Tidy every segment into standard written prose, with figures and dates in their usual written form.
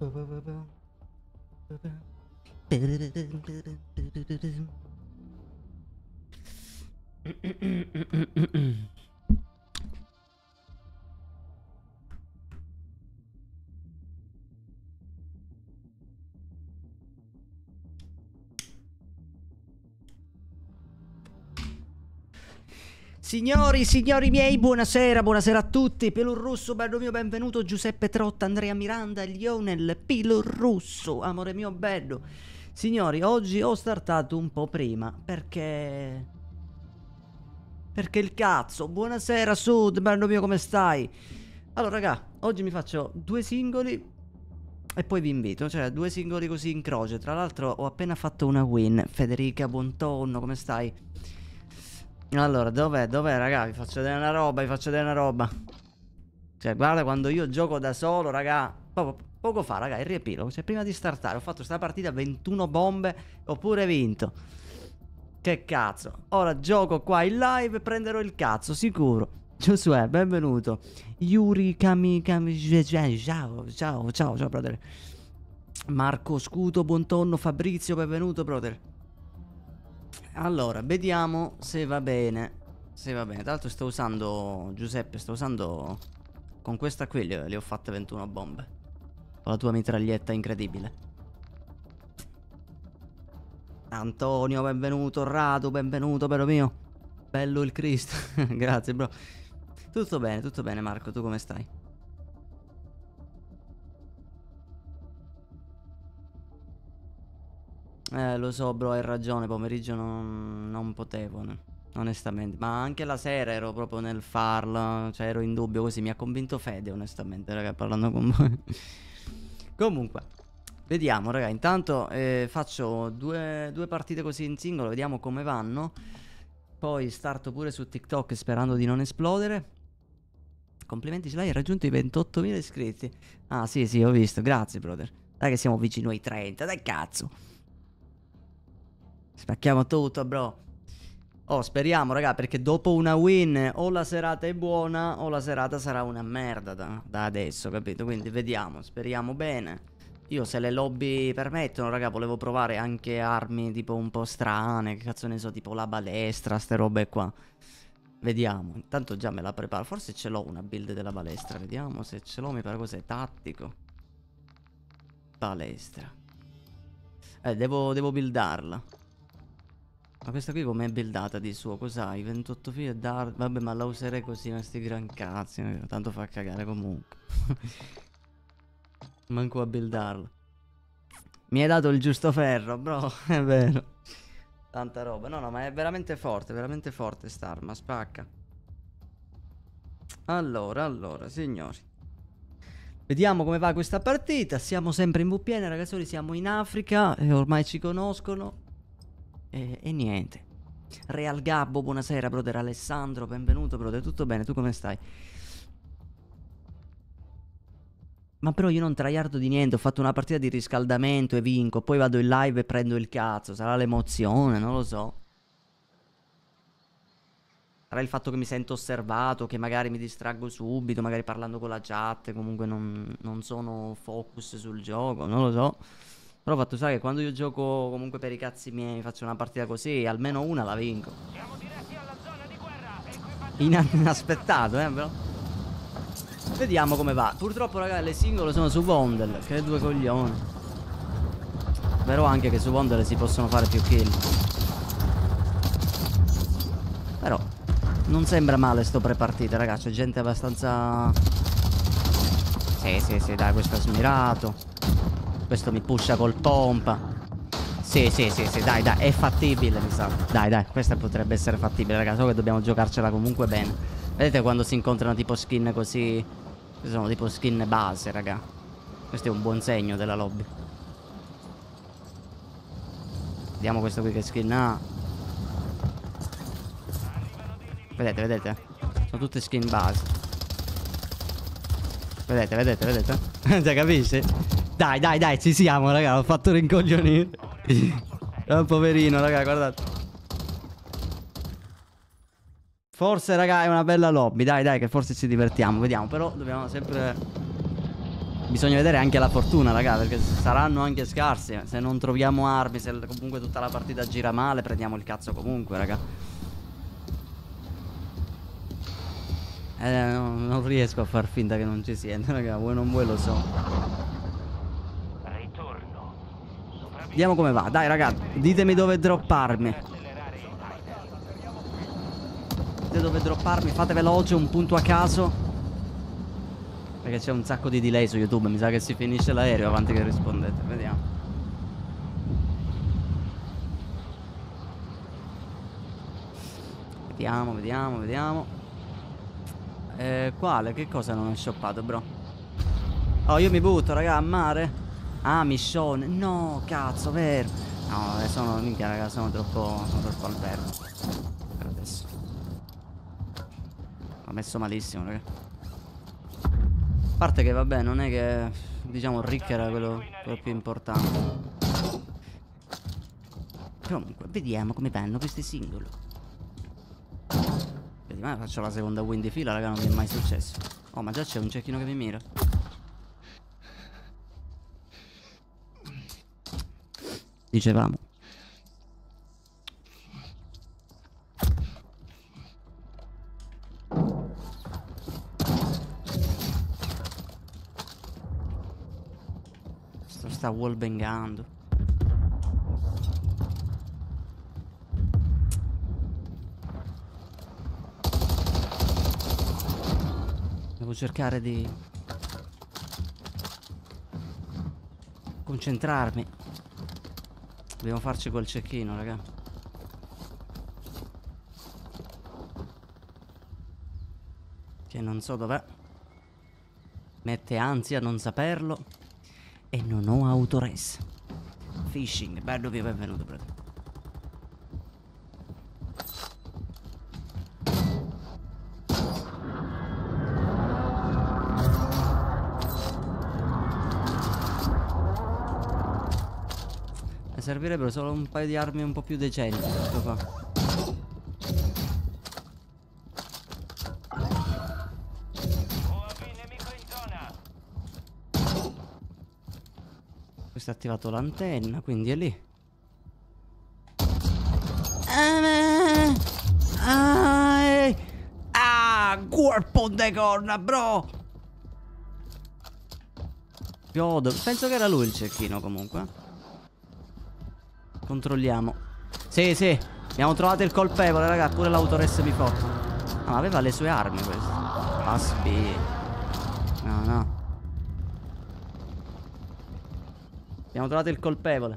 Signori miei, buonasera a tutti. Pilurrusso, bello mio, benvenuto. Giuseppe Trotta, Andrea Miranda, Lionel Pilurrusso, amore mio bello. Signori, oggi ho startato un po' prima perché il cazzo. Buonasera Sud, bello mio, come stai? Allora raga, oggi mi faccio due singoli e poi vi invito, cioè due singoli così in croce. Tra l'altro ho appena fatto una win. Federica, buon tonno, come stai? Allora, dov'è raga? Vi faccio vedere una roba, Cioè, guarda, quando io gioco da solo, raga, poco fa, raga, il riepilogo. Cioè, prima di startare ho fatto sta partita 21 bombe, ho pure vinto. Che cazzo. Ora gioco qua in live e prenderò il cazzo, sicuro. Giosuè, benvenuto. Yuri ciao, brother. Marco Scuto, buon tonno. Fabrizio, benvenuto, brother. Allora, vediamo se va bene. Tra l'altro sto usando, Giuseppe, con questa qui le ho fatte 21 bombe. Con la tua mitraglietta incredibile. Antonio, benvenuto. Radu, benvenuto, bello mio. Bello il Cristo. Grazie, bro. Tutto bene, Marco, tu come stai? Lo so, bro, hai ragione, pomeriggio non potevo, onestamente. Ma anche la sera ero proprio nel farla, cioè ero in dubbio così, mi ha convinto Fede, onestamente, raga, parlando con voi. Comunque, vediamo, raga, intanto faccio due partite così in singolo, vediamo come vanno. Poi starto pure su TikTok sperando di non esplodere. Complimenti, Sly, hai raggiunto i 28.000 iscritti. Ah, sì, ho visto, grazie, brother. Dai che siamo vicino ai 30, dai cazzo. Spacchiamo tutto, bro. Oh, speriamo, raga, perché dopo una win o la serata è buona o la serata sarà una merda da adesso, capito? Quindi vediamo, speriamo bene. Io, se le lobby permettono, raga, volevo provare anche armi tipo un po' strane, che cazzo ne so, tipo la balestra, ste robe qua. Vediamo, intanto già me la preparo. Forse ce l'ho una build della balestra, vediamo se ce l'ho, mi pare cos'è, tattico. Balestra. Devo buildarla. Ma questa qui com'è buildata di suo? Cos'hai? 28 fili e dart. Vabbè, ma la userei così, ma sti gran cazzi. Tanto fa cagare comunque. Manco a buildarla. Mi hai dato il giusto ferro, bro. È vero. Tanta roba. No, ma è veramente forte st'arma. Spacca. Allora, signori. Vediamo come va questa partita. Siamo sempre in VPN, ragazzi. Siamo in Africa e ormai ci conoscono. E niente. Real Gabbo, buonasera, brother. Alessandro, benvenuto, brother. Tutto bene? Tu come stai? Ma però io non tryhardo di niente. Ho fatto una partita di riscaldamento e vinco. Poi vado in live e prendo il cazzo. Sarà l'emozione, non lo so. Sarà il fatto che mi sento osservato, che magari mi distraggo subito, magari parlando con la chat. Comunque non sono focus sul gioco, non lo so. Però ho fatto, sai, che quando io gioco comunque per i cazzi miei, faccio una partita così, almeno una la vinco. Siamo diretti alla zona di guerra. Inaspettato, bro. Vediamo come va. Purtroppo, raga, le singole sono su Vondel. Che due coglioni. Però anche che su Vondel si possono fare più kill. Però non sembra male sto pre-partita, raga. C'è gente abbastanza... Sì, dai, questo è smirato. Questo mi pusha col pompa. Sì, dai, è fattibile, mi sa. Dai, questa potrebbe essere fattibile, raga. So che dobbiamo giocarcela comunque bene. Vedete quando si incontrano tipo skin così? Sono tipo skin base, raga. Questo è un buon segno della lobby. Vediamo questo qui che skin ha. Vedete? Sono tutte skin base. Vedete? Già capisci? Dai, ci siamo, raga. L'ho fatto rincoglionire. Poverino, raga, guardate. Forse, raga, è una bella lobby. Dai, che forse ci divertiamo. Vediamo, però dobbiamo sempre bisogna vedere anche la fortuna, raga, perché saranno anche scarsi. Se non troviamo armi, se comunque tutta la partita gira male, prendiamo il cazzo comunque, raga. Non riesco a far finta che non ci sia, raga, vuoi non vuoi lo so. Vediamo come va, dai raga, ditemi dove dropparmi. Dite dove dropparmi, fate veloce, un punto a caso. Perché c'è un sacco di delay su YouTube, mi sa che si finisce l'aereo avanti che rispondete, vediamo. Vediamo. Quale? Che cosa non ho shoppato, bro? Oh, io mi butto, raga, a mare. Ah, missione. No, cazzo, vero. No, minchia, raga, sono troppo al verde. Per adesso. L'ho messo malissimo, raga. A parte che, vabbè, non è che, diciamo, Rick era quello più importante. Comunque, vediamo come vanno questi singoli. Vediamo, faccio la seconda win di fila, raga, non mi è mai successo. Oh, ma già c'è un cecchino che mi mira. Dicevamo. Sta wallbangando. Devo cercare di concentrarmi. Dobbiamo farci quel cecchino, raga. Che non so dov'è. Mette ansia a non saperlo. E non ho autores. Fishing, bello vi benvenuto, brother. Servirebbero solo un paio di armi un po' più decenti. Ecco qua. Questo ha attivato l'antenna, quindi è lì. Corpo de corna, bro. Penso che era lui il cecchino comunque. Controlliamo. Sì, sì. Abbiamo trovato il colpevole, raga. Pure l'autoress mi foto. Ah, ma aveva le sue armi questo. Aspi. No. Abbiamo trovato il colpevole.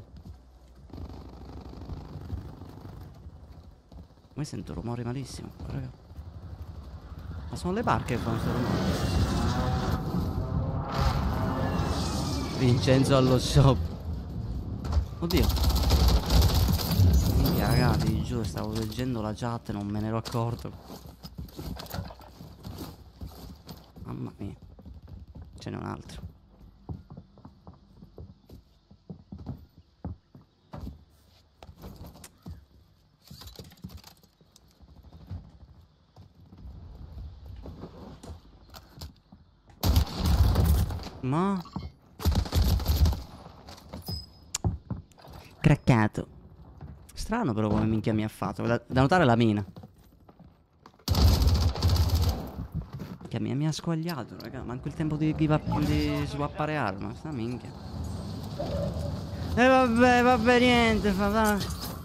Mi sento rumori malissimo, raga. Ma sono le barche che fanno questo rumore. Vincenzo allo shop. Oddio. Ragazzi, giuro, stavo leggendo la chat e non me ne ero accorto. Mamma mia. Ce n'è un altro. Ma craccato. Strano però come minchia mi ha fatto. Da notare la mina. Che mi ha squagliato, raga. Manco il tempo di swappare arma. Sta minchia. E vabbè, niente. Va.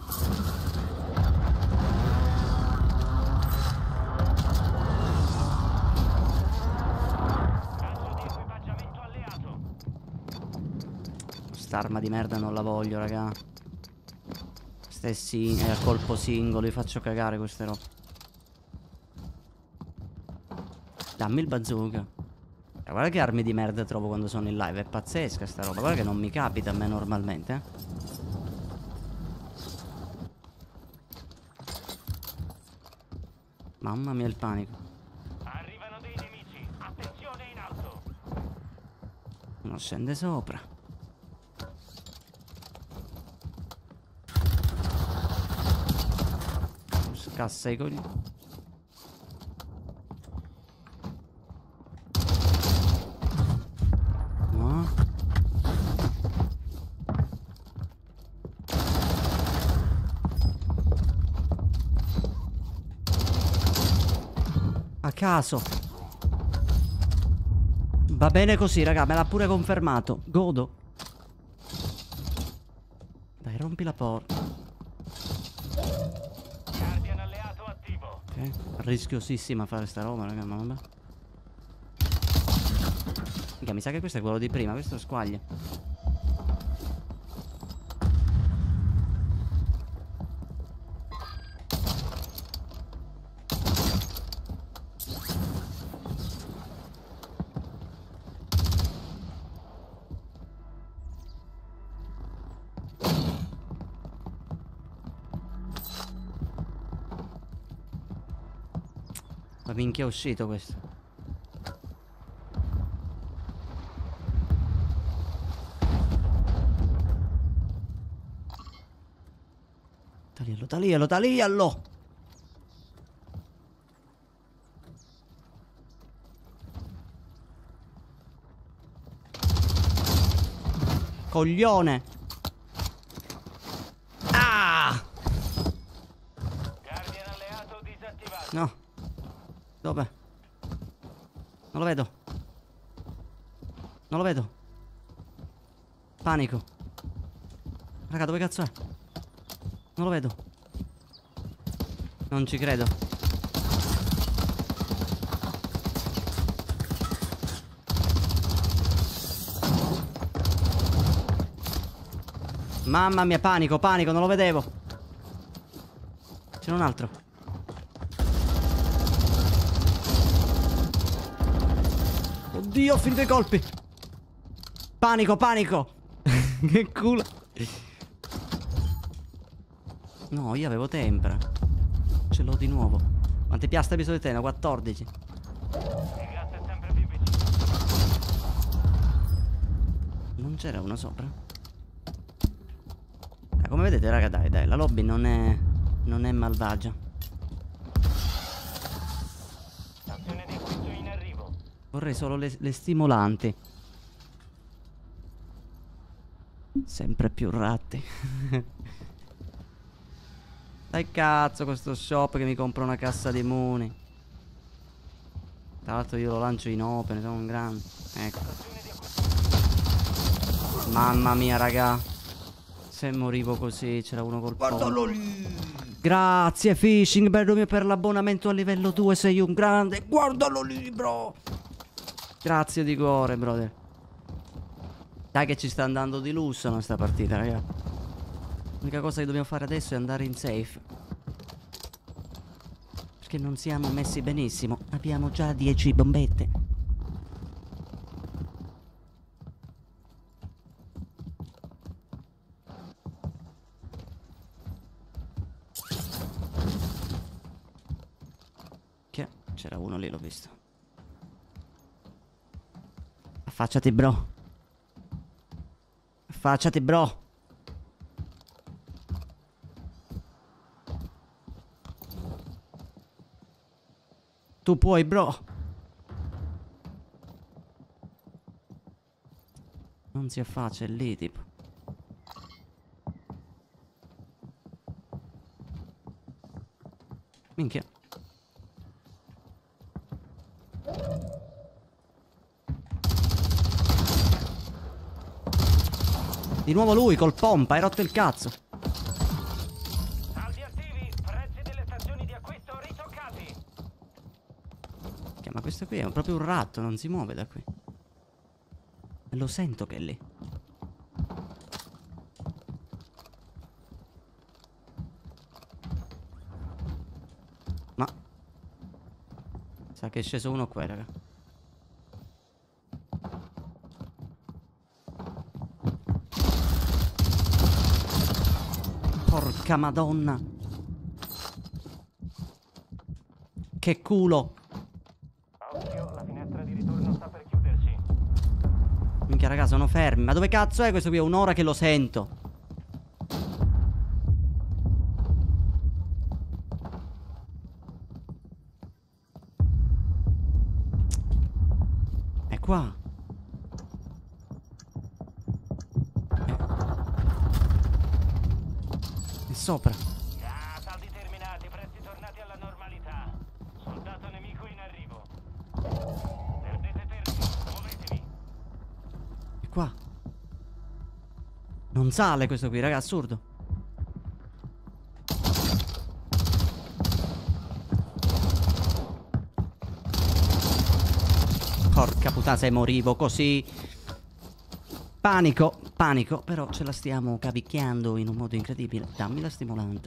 Quest'arma di merda non la voglio, raga. Stessi a colpo singolo, li faccio cagare queste robe. Dammi il bazooka. Guarda che armi di merda trovo quando sono in live. È pazzesca sta roba. Guarda che non mi capita a me normalmente, eh. Mamma mia il panico. Arrivano dei nemici. Attenzione in alto. Uno scende sopra. Scassa i coglioni. No. caso. Va bene così, raga, me l'ha pure confermato. Godo. Dai, rompi la porta. Guardian alleato attivo. Ok, rischiosissima fare sta roba, raga, ma vabbè. Mica, mi sa che questo è quello di prima, questo squaglia. Ma minchia è uscito questo. Taglialo, taglialo, taglialo. Coglione. Ah! Guardian alleato disattivato. No. Dove? Non lo vedo. Non lo vedo. Panico. Raga, dove cazzo è? Non lo vedo. Non ci credo. Mamma mia, panico, panico, non lo vedevo. C'è un altro. Oddio, ho finito i colpi. Panico, panico. Che culo. No, io avevo tempra. Ce l'ho di nuovo. Quante piastre bisogna di te? 14. Il gas è sempre più vicino. Non c'era uno sopra? Come vedete, raga, dai, la lobby non è malvagia. Stazione di acquisto in arrivo. Vorrei solo le stimolanti. Sempre più ratti. Dai cazzo questo shop che mi compra una cassa di muni. Tra l'altro io lo lancio in open, sono un grande. Ecco. Mamma mia, raga. Se morivo così, c'era uno col Guardalo lì. Grazie Fishing, bello mio, per l'abbonamento a livello 2, sei un grande. Guardalo lì, bro. Grazie di cuore, brother. Dai che ci sta andando di lusso questa partita, raga. L'unica cosa che dobbiamo fare adesso è andare in safe. Perché non siamo messi benissimo. Abbiamo già 10 bombette. Che? C'era uno lì, l'ho visto. Affacciati, bro. Affacciati, bro. Tu puoi, bro. Non si affaccia, è lì, tipo. Minchia. Di nuovo lui col pompa, hai rotto il cazzo. Saldi attivi, prezzi delle stazioni di acquisto ritoccati. Ma questo qui è proprio un ratto, non si muove da qui. E lo sento che è lì. Ma sa che è sceso uno qua, raga. Porca madonna. Che culo. Occhio, la finestra di ritorno sta per chiudersi. Minchia, raga, sono fermi. Ma dove cazzo è questo qui? È un'ora che lo sento. È qua. È sopra. Ah, saldi terminati, prezzi tornati alla normalità. Soldato nemico in arrivo. qua. Non sale questo qui, raga, assurdo. Porca puttana, se morivo così. Panico, panico. Però ce la stiamo cavicchiando in un modo incredibile. Dammi la stimolante.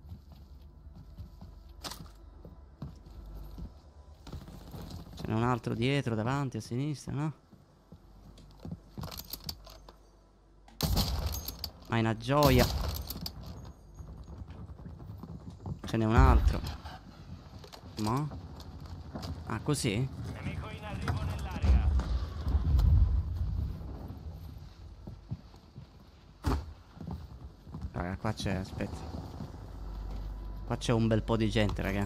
Ce n'è un altro dietro, davanti, a sinistra, no? Ma è una gioia. Ce n'è un altro. Ma? Ah, così? Nemico in arrivo nell'area. Raga, qua c'è, aspetta. Qua c'è un bel po' di gente, raga.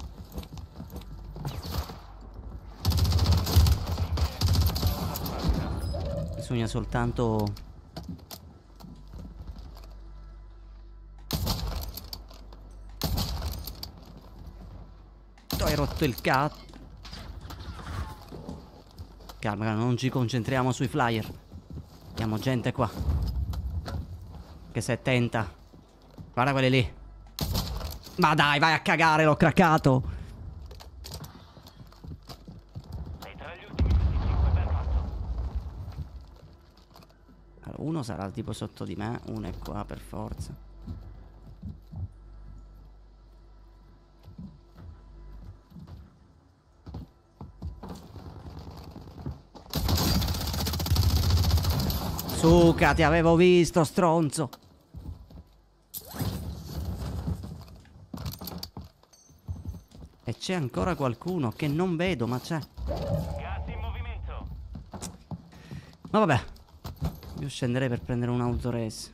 Bisogna soltanto... Hai rotto il cazzo. Calma, non ci concentriamo sui flyer. Abbiamo gente qua che se tenta. Guarda quelli lì. Ma dai, vai a cagare, l'ho craccato. Sei tra gli ultimi 25, ben fatto. Allora, uno sarà tipo sotto di me, uno è qua per forza. Suca, ti avevo visto, stronzo. E c'è ancora qualcuno che non vedo, ma c'è. Gas in movimento. Ma vabbè. Io scenderei per prendere un autores.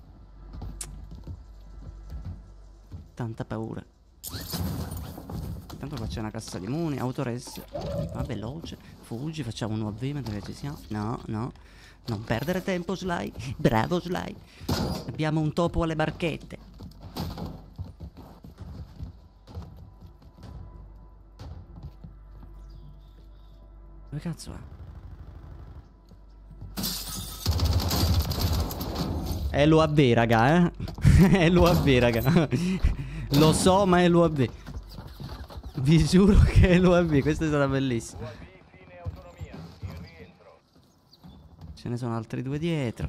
Tanta paura. Intanto qua c'è una cassa di muni, autores. Va veloce. Fuggi, facciamo un UAV mentre ci siamo. No, no. Non perdere tempo, Sly. Bravo, Sly. Abbiamo un topo alle barchette. Dove cazzo è? È l'UAV, raga, eh? È l'UAV, raga. Lo so, ma è l'UAV. Vi giuro che è l'UAV. Questa è stata bellissima. Ce ne sono altri due dietro.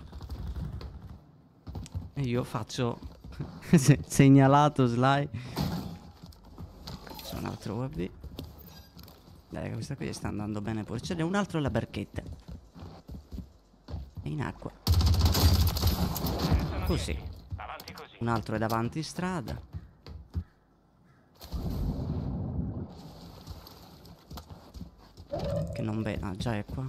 E io faccio segnalato, Sly. C'è un altro UAV. Dai, questa qui sta andando bene pure. Ce n'è un altro alla barchetta. È in acqua. Così. Avanti così. Un altro è davanti in strada. Che non vedo. Ah, già è qua.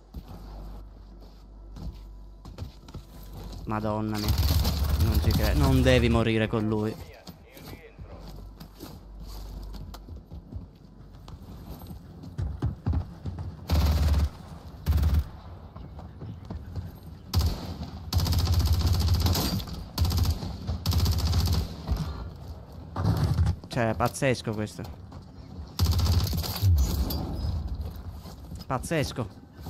Madonna mia. Non ci credo. Non devi morire con lui. Cioè, è pazzesco questo. Pazzesco.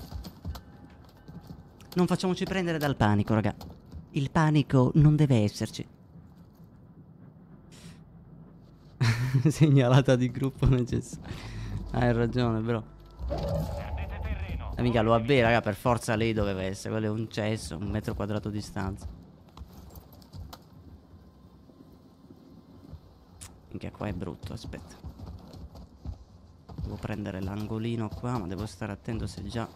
Non facciamoci prendere dal panico, raga. Il panico non deve esserci. Segnalata di gruppo necessaria. Hai ragione, bro. Perdete terreno. Mica lo avvè, raga, per forza lì doveva essere. Quello è un cesso, 1 metro quadrato di stanza. Minchia, qua è brutto, aspetta. Devo prendere l'angolino qua, ma devo stare attento se già...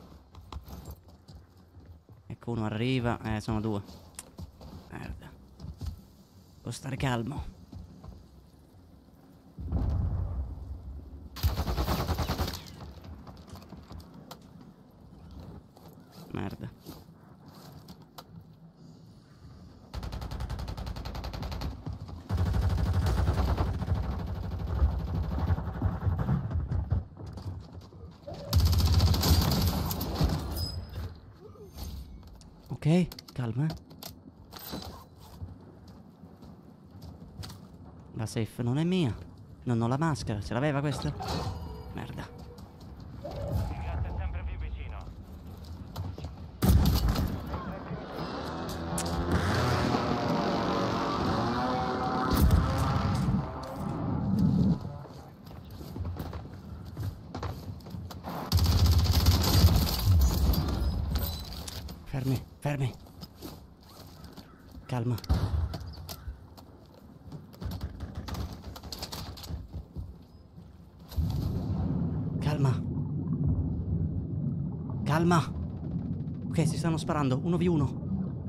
Ecco, uno arriva. Sono 2. Merda. Devo stare calmo. Merda. Ok, calma. La safe non è mia. Non ho la maschera. Ce l'aveva questa? Merda. Il gas è sempre più vicino. Fermi, fermi. Calma. Calma. Calma. Ok, si stanno sparando. 1v1.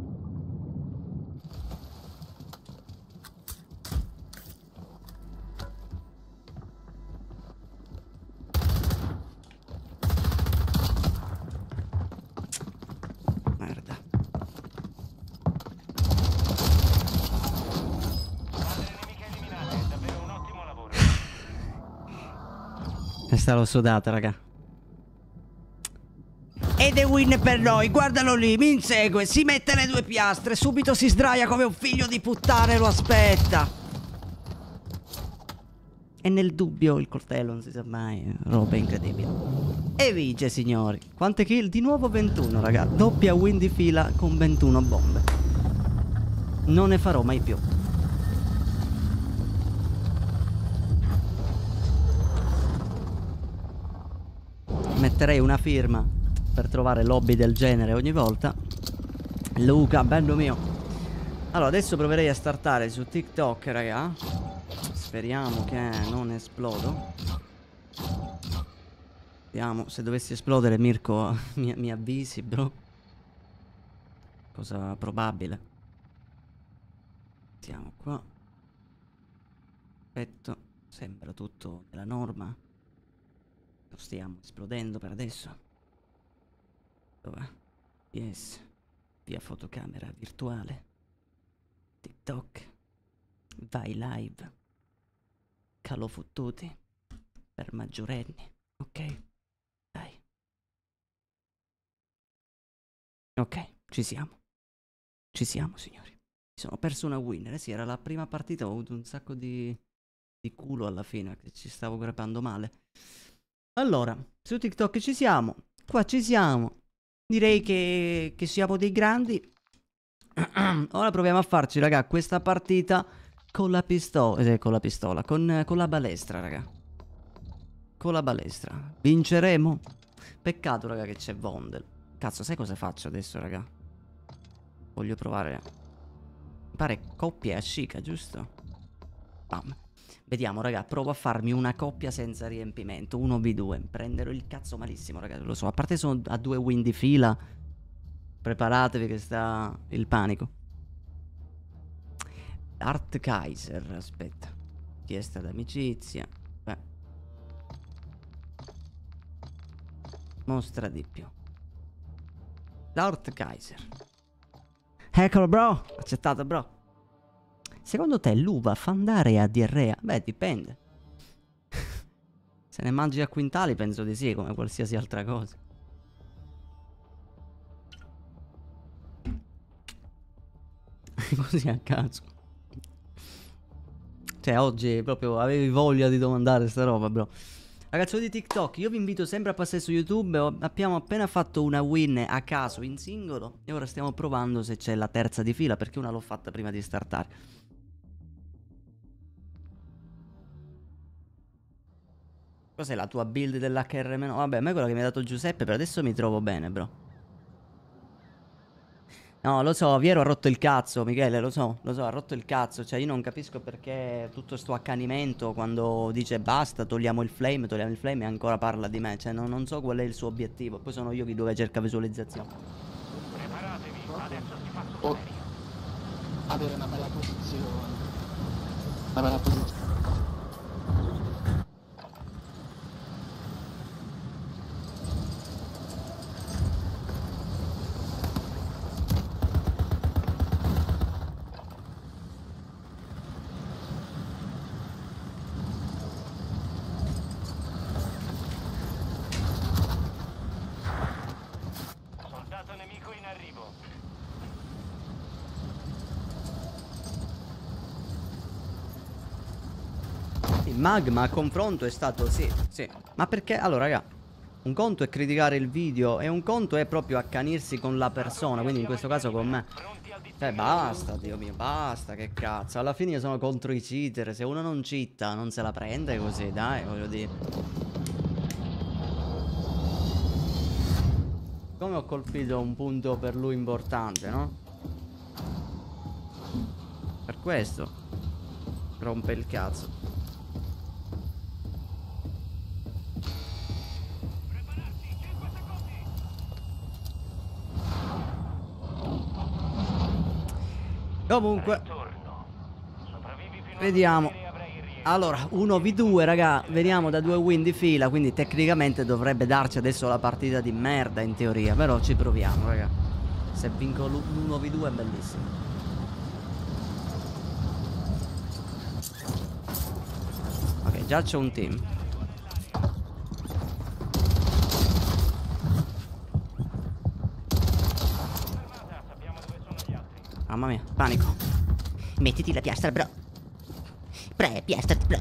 Merda. Squadre nemiche eliminate, davvero un ottimo lavoro. Questa l'ho sudata, raga. Ed è win per noi, guardalo lì, mi insegue, si mette le due piastre, subito si sdraia come un figlio di puttana e lo aspetta. E nel dubbio il coltello, non si sa mai, roba incredibile. E vince, signori. Quante kill? Di nuovo 21, raga. Doppia win di fila con 21 bombe. Non ne farò mai più. Metterei una firma per trovare lobby del genere ogni volta. Luca, bello mio. Allora, adesso proverei a startare su TikTok, raga. Speriamo che non esplodo. Vediamo, se dovessi esplodere Mirko mi avvisi, bro. Cosa probabile. Siamo qua. Perfetto. Sembra tutto nella norma. Non stiamo esplodendo per adesso. Dov'è? Yes. Via fotocamera virtuale. TikTok. Vai live. Call of Duty. Per maggiorenni. Ok. Dai. Ok, ci siamo. Ci siamo, signori. Mi sono perso una winner. Sì, era la prima partita. Ho avuto un sacco di culo alla fine. Che ci stavo crepando male. Allora, su TikTok ci siamo. Qua ci siamo. Direi che siamo dei grandi. Ora proviamo a farci, raga, questa partita con la pistola. Con la pistola. Con la balestra, raga. Con la balestra. Vinceremo? Peccato, raga, che c'è Vondel. Cazzo, sai cosa faccio adesso, raga? Voglio provare. Mi pare coppia a Chica, giusto? Bam. Vediamo, raga, provo a farmi una coppia senza riempimento. 1v2. Prenderò il cazzo malissimo, raga, lo so. A parte sono a 2 win di fila. Preparatevi che sta il panico. Art Kaiser, aspetta. Chiesta d'amicizia. Beh. Mostra di più. Art Kaiser. Eccolo, bro. Accettato, bro. Secondo te l'uva fa andare a diarrea? Beh, dipende. Se ne mangi a quintali penso di sì, come qualsiasi altra cosa. Così a caso. Cioè, oggi proprio avevi voglia di domandare sta roba, bro. Ragazzi di TikTok, io vi invito sempre a passare su YouTube. Abbiamo appena fatto una win a caso in singolo e ora stiamo provando se c'è la terza di fila, perché una l'ho fatta prima di startare. Cos'è la tua build dell'HRM? Vabbè, a me quella che mi ha dato Giuseppe, per adesso mi trovo bene, bro. No, lo so, Viero ha rotto il cazzo, Michele, lo so, ha rotto il cazzo. Cioè, io non capisco perché tutto sto accanimento quando dice basta, togliamo il flame e ancora parla di me. Cioè, non so qual è il suo obiettivo. Poi sono io chi dove cerca visualizzazione. Preparatevi, adesso si fa sul serio. Avere una bella posizione. Una bella posizione. Soldato nemico in arrivo. Il magma a confronto è stato, sì. Ma perché, allora, raga, un conto è criticare il video e un conto è proprio accanirsi con la persona, quindi in questo caso con me. Cioè, basta, Dio mio, basta, che cazzo. Alla fine io sono contro i cheater. Se uno non cheata, non se la prende così, dai, voglio dire. Come ho colpito un punto per lui importante, no? Per questo rompe il cazzo. Comunque vediamo. Allora 1v2 raga. Veniamo da 2 win di fila. Quindi tecnicamente dovrebbe darci adesso la partita di merda in teoria. Però ci proviamo raga. Se vinco l'1v2 è bellissimo. Ok, già c'è un team. Mamma mia, panico. Mettiti la piastra, bro. Piastra, bro.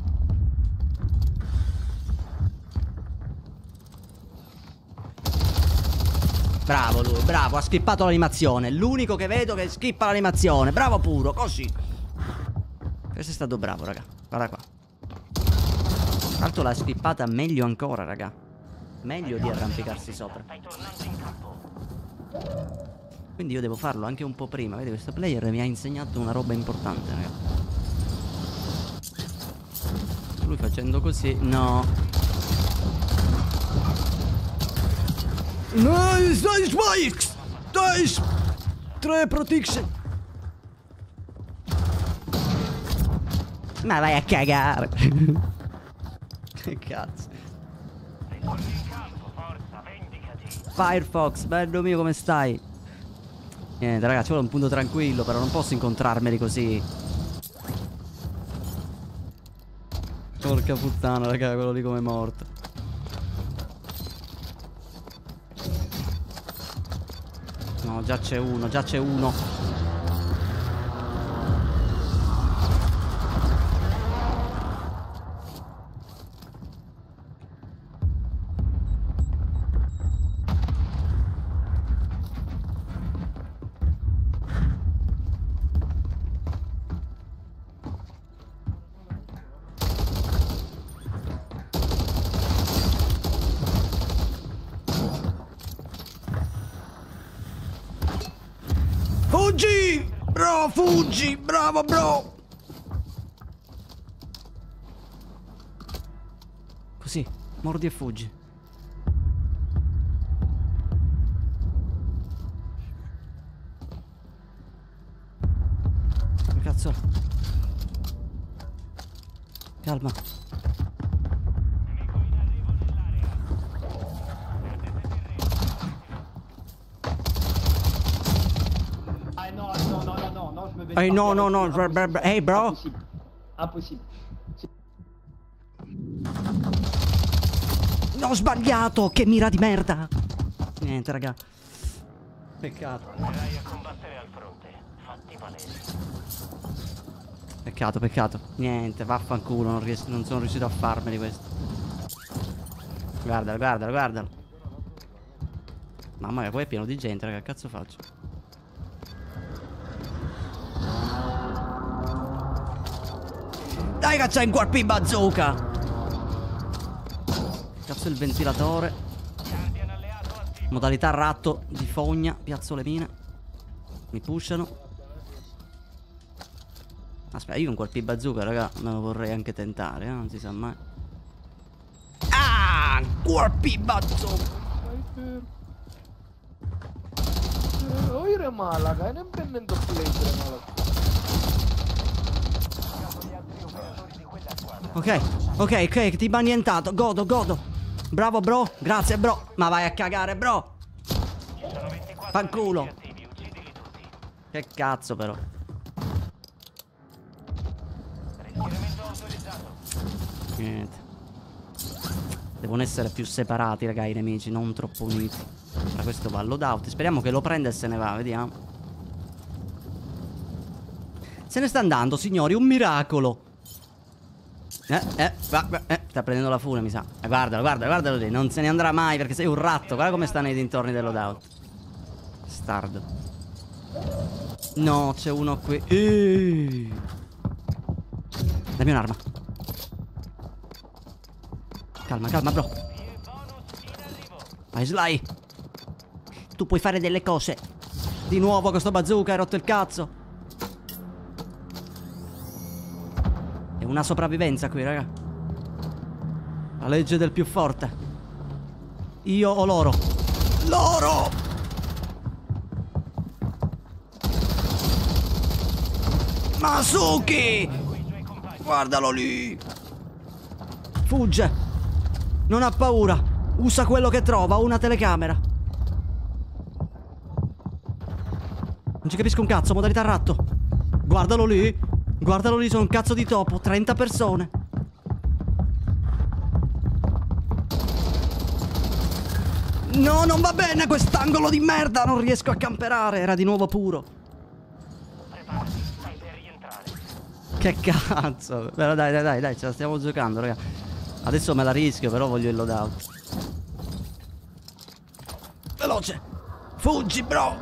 Bravo lui, bravo, ha skippato l'animazione. L'unico che vedo che skippa l'animazione. Bravo puro, così. Questo è stato bravo, raga. Guarda qua. Tra l'altro l'ha skippata meglio ancora, raga. Meglio di arrampicarsi sopra. Quindi io devo farlo anche un po' prima. Vedi, questo player mi ha insegnato una roba importante, raga. Lui facendo così, no. Nice, nice spikes! Nice! 3 protection. Ma vai a cagare. Che cazzo. Firefox, bello mio, come stai? Niente ragazzi, vuole un punto tranquillo. Però non posso incontrarmeli così. Porca puttana raga, quello lì come è morto. No, già c'è uno, già c'è uno. Fuggi! Bro, fuggi! Bravo, bro! Così, mordi e fuggi. Che cazzo? Calma. Hey, no, no, no. Hey, bro. Impossibile. No, ho sbagliato. Che mira di merda. Niente, raga. Peccato. Tornerai a combattere al fronte. Fatti valere. Peccato, peccato. Niente, vaffanculo. Non sono riuscito a farmeli questo. Guardalo, guardalo, guardalo. Mamma mia, qua è pieno di gente, raga. Che cazzo faccio? Dai che c'è un colpi bazooka. Cazzo il ventilatore. Modalità ratto di fogna. Piazzo le mine. Mi pushano. Aspetta, io un colpi bazooka, raga, me lo vorrei anche tentare, non si sa mai. Ah, colpi bazooka. Oire Malaga, non prendendo play Malaga. Ok, ok, ok, ti va annientato. Godo, godo. Bravo, bro. Grazie, bro. Ma vai a cagare, bro. Fanculo. Che cazzo, però. Niente. Devono essere più separati, raga, i nemici, non troppo uniti. Ma questo va loadout. Speriamo che lo prenda e se ne va, vediamo. Se ne sta andando, signori, un miracolo. Sta prendendo la furia, mi sa. Guardalo, guardalo, guardalo lì. Non se ne andrà mai perché sei un ratto. Guarda come sta nei dintorni del loadout. Stardo. No, c'è uno qui. Dammi un'arma. Calma, calma, bro. Vai, Sly. Tu puoi fare delle cose. Di nuovo questo bazooka, hai rotto il cazzo. È una sopravvivenza qui, raga. La legge del più forte. Io o loro. Loro! Masuki! Guardalo lì! Fugge! Non ha paura! Usa quello che trova, una telecamera! Non ci capisco un cazzo, modalità ratto! Guardalo lì! Guardalo lì, sono un cazzo di topo, 30 persone! No, non va bene quest'angolo di merda! Non riesco a camperare, era di nuovo puro! Preparati, stai per rientrare. Che cazzo! Però dai, ce la stiamo giocando, raga. Adesso me la rischio, però voglio il loadout. Veloce! Fuggi, bro!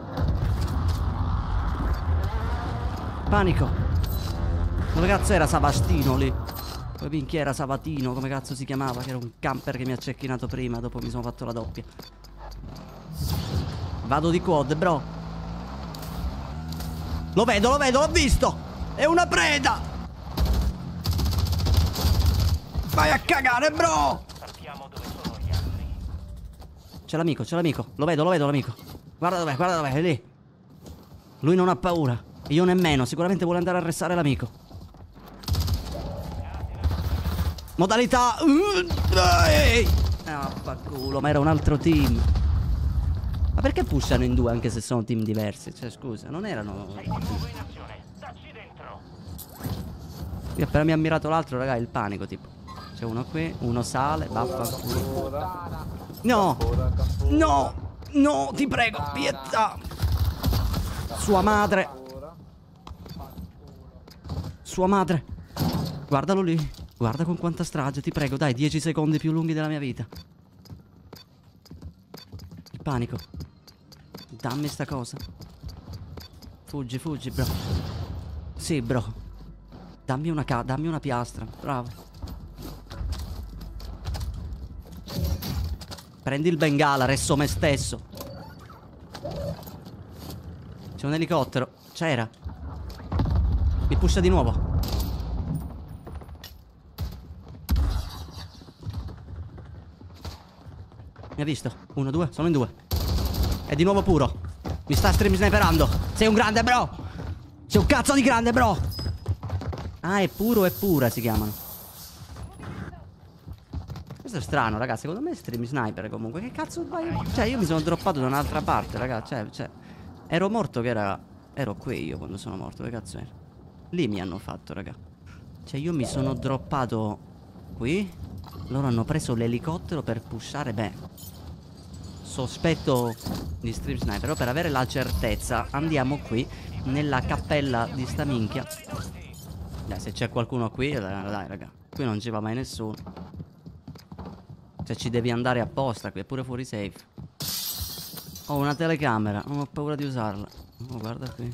Panico! Dove cazzo era Savastino lì? Poi minchia era Savatino, come cazzo si chiamava? Che era un camper che mi ha cecchinato prima, dopo mi sono fatto la doppia. Vado di quad, bro. Lo vedo, l'ho visto! È una preda! Vai a cagare, bro! Sappiamo dove sono gli altri. C'è l'amico. Lo vedo l'amico. Guarda dov'è, è lì. Lui non ha paura. Io nemmeno, sicuramente vuole andare a arrestare l'amico. Modalità... Ah, fa culo, ma era un altro team. Ma perché pushano in due anche se sono team diversi? Cioè, scusa, non erano... Sei di nuovo in azione. Dacci dentro. Io appena mi ha mirato l'altro, raga, il panico, tipo. C'è uno qui, uno sale, vaffanculo. No! No! No, ti prego, pietà! Sua madre! Sua madre! Guardalo lì! Guarda con quanta strage, ti prego, dai, 10 secondi più lunghi della mia vita. Il panico. Dammi sta cosa. Fuggi, bro. Sì, bro. Dammi una piastra, bravo. Prendi il bengala, resto me stesso. C'è un elicottero. C'era. Mi pusha di nuovo. Mi ha visto? 1, 2, sono in 2. È di nuovo puro. Mi sta stream sniperando. Sei un grande, bro. Sei un cazzo di grande, bro. Ah, è puro e pura si chiamano. Questo è strano, ragazzi. Secondo me è stream sniper comunque. Che cazzo vai? Cioè, io mi sono droppato da un'altra parte, ragazzi. Cioè, ero morto che era... Ero qui io quando sono morto. Che cazzo era? Lì mi hanno fatto, raga. Cioè, io mi sono droppato qui. Loro hanno preso l'elicottero per pushare. Beh, sospetto di stream sniper. Però per avere la certezza andiamo qui nella cappella di sta minchia. Dai, se c'è qualcuno qui, dai, raga. Qui non ci va mai nessuno. Cioè ci devi andare apposta qui. È pure fuori safe. Ho una telecamera. Non ho paura di usarla. Oh, guarda qui.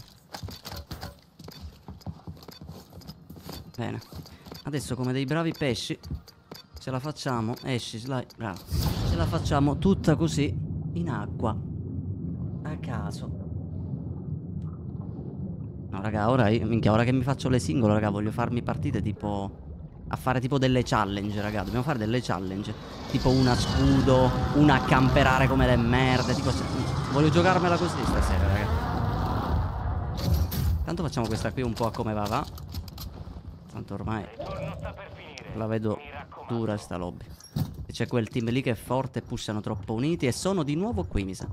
Bene. Adesso come dei bravi pesci ce la facciamo. Esci, slide, bravo. Ce la facciamo tutta così in acqua. A caso. No, raga, ora minchia, ora che mi faccio le singole, raga, voglio farmi partite tipo... A fare tipo delle challenge, raga. Dobbiamo fare delle challenge. Tipo una scudo, una a camperare come le merde. Tipo... Voglio giocarmela così stasera, raga. Tanto facciamo questa qui un po' a come va. Tanto ormai la vedo dura sta lobby. E c'è quel team lì che è forte e pushano troppo uniti. E sono di nuovo qui, mi sa.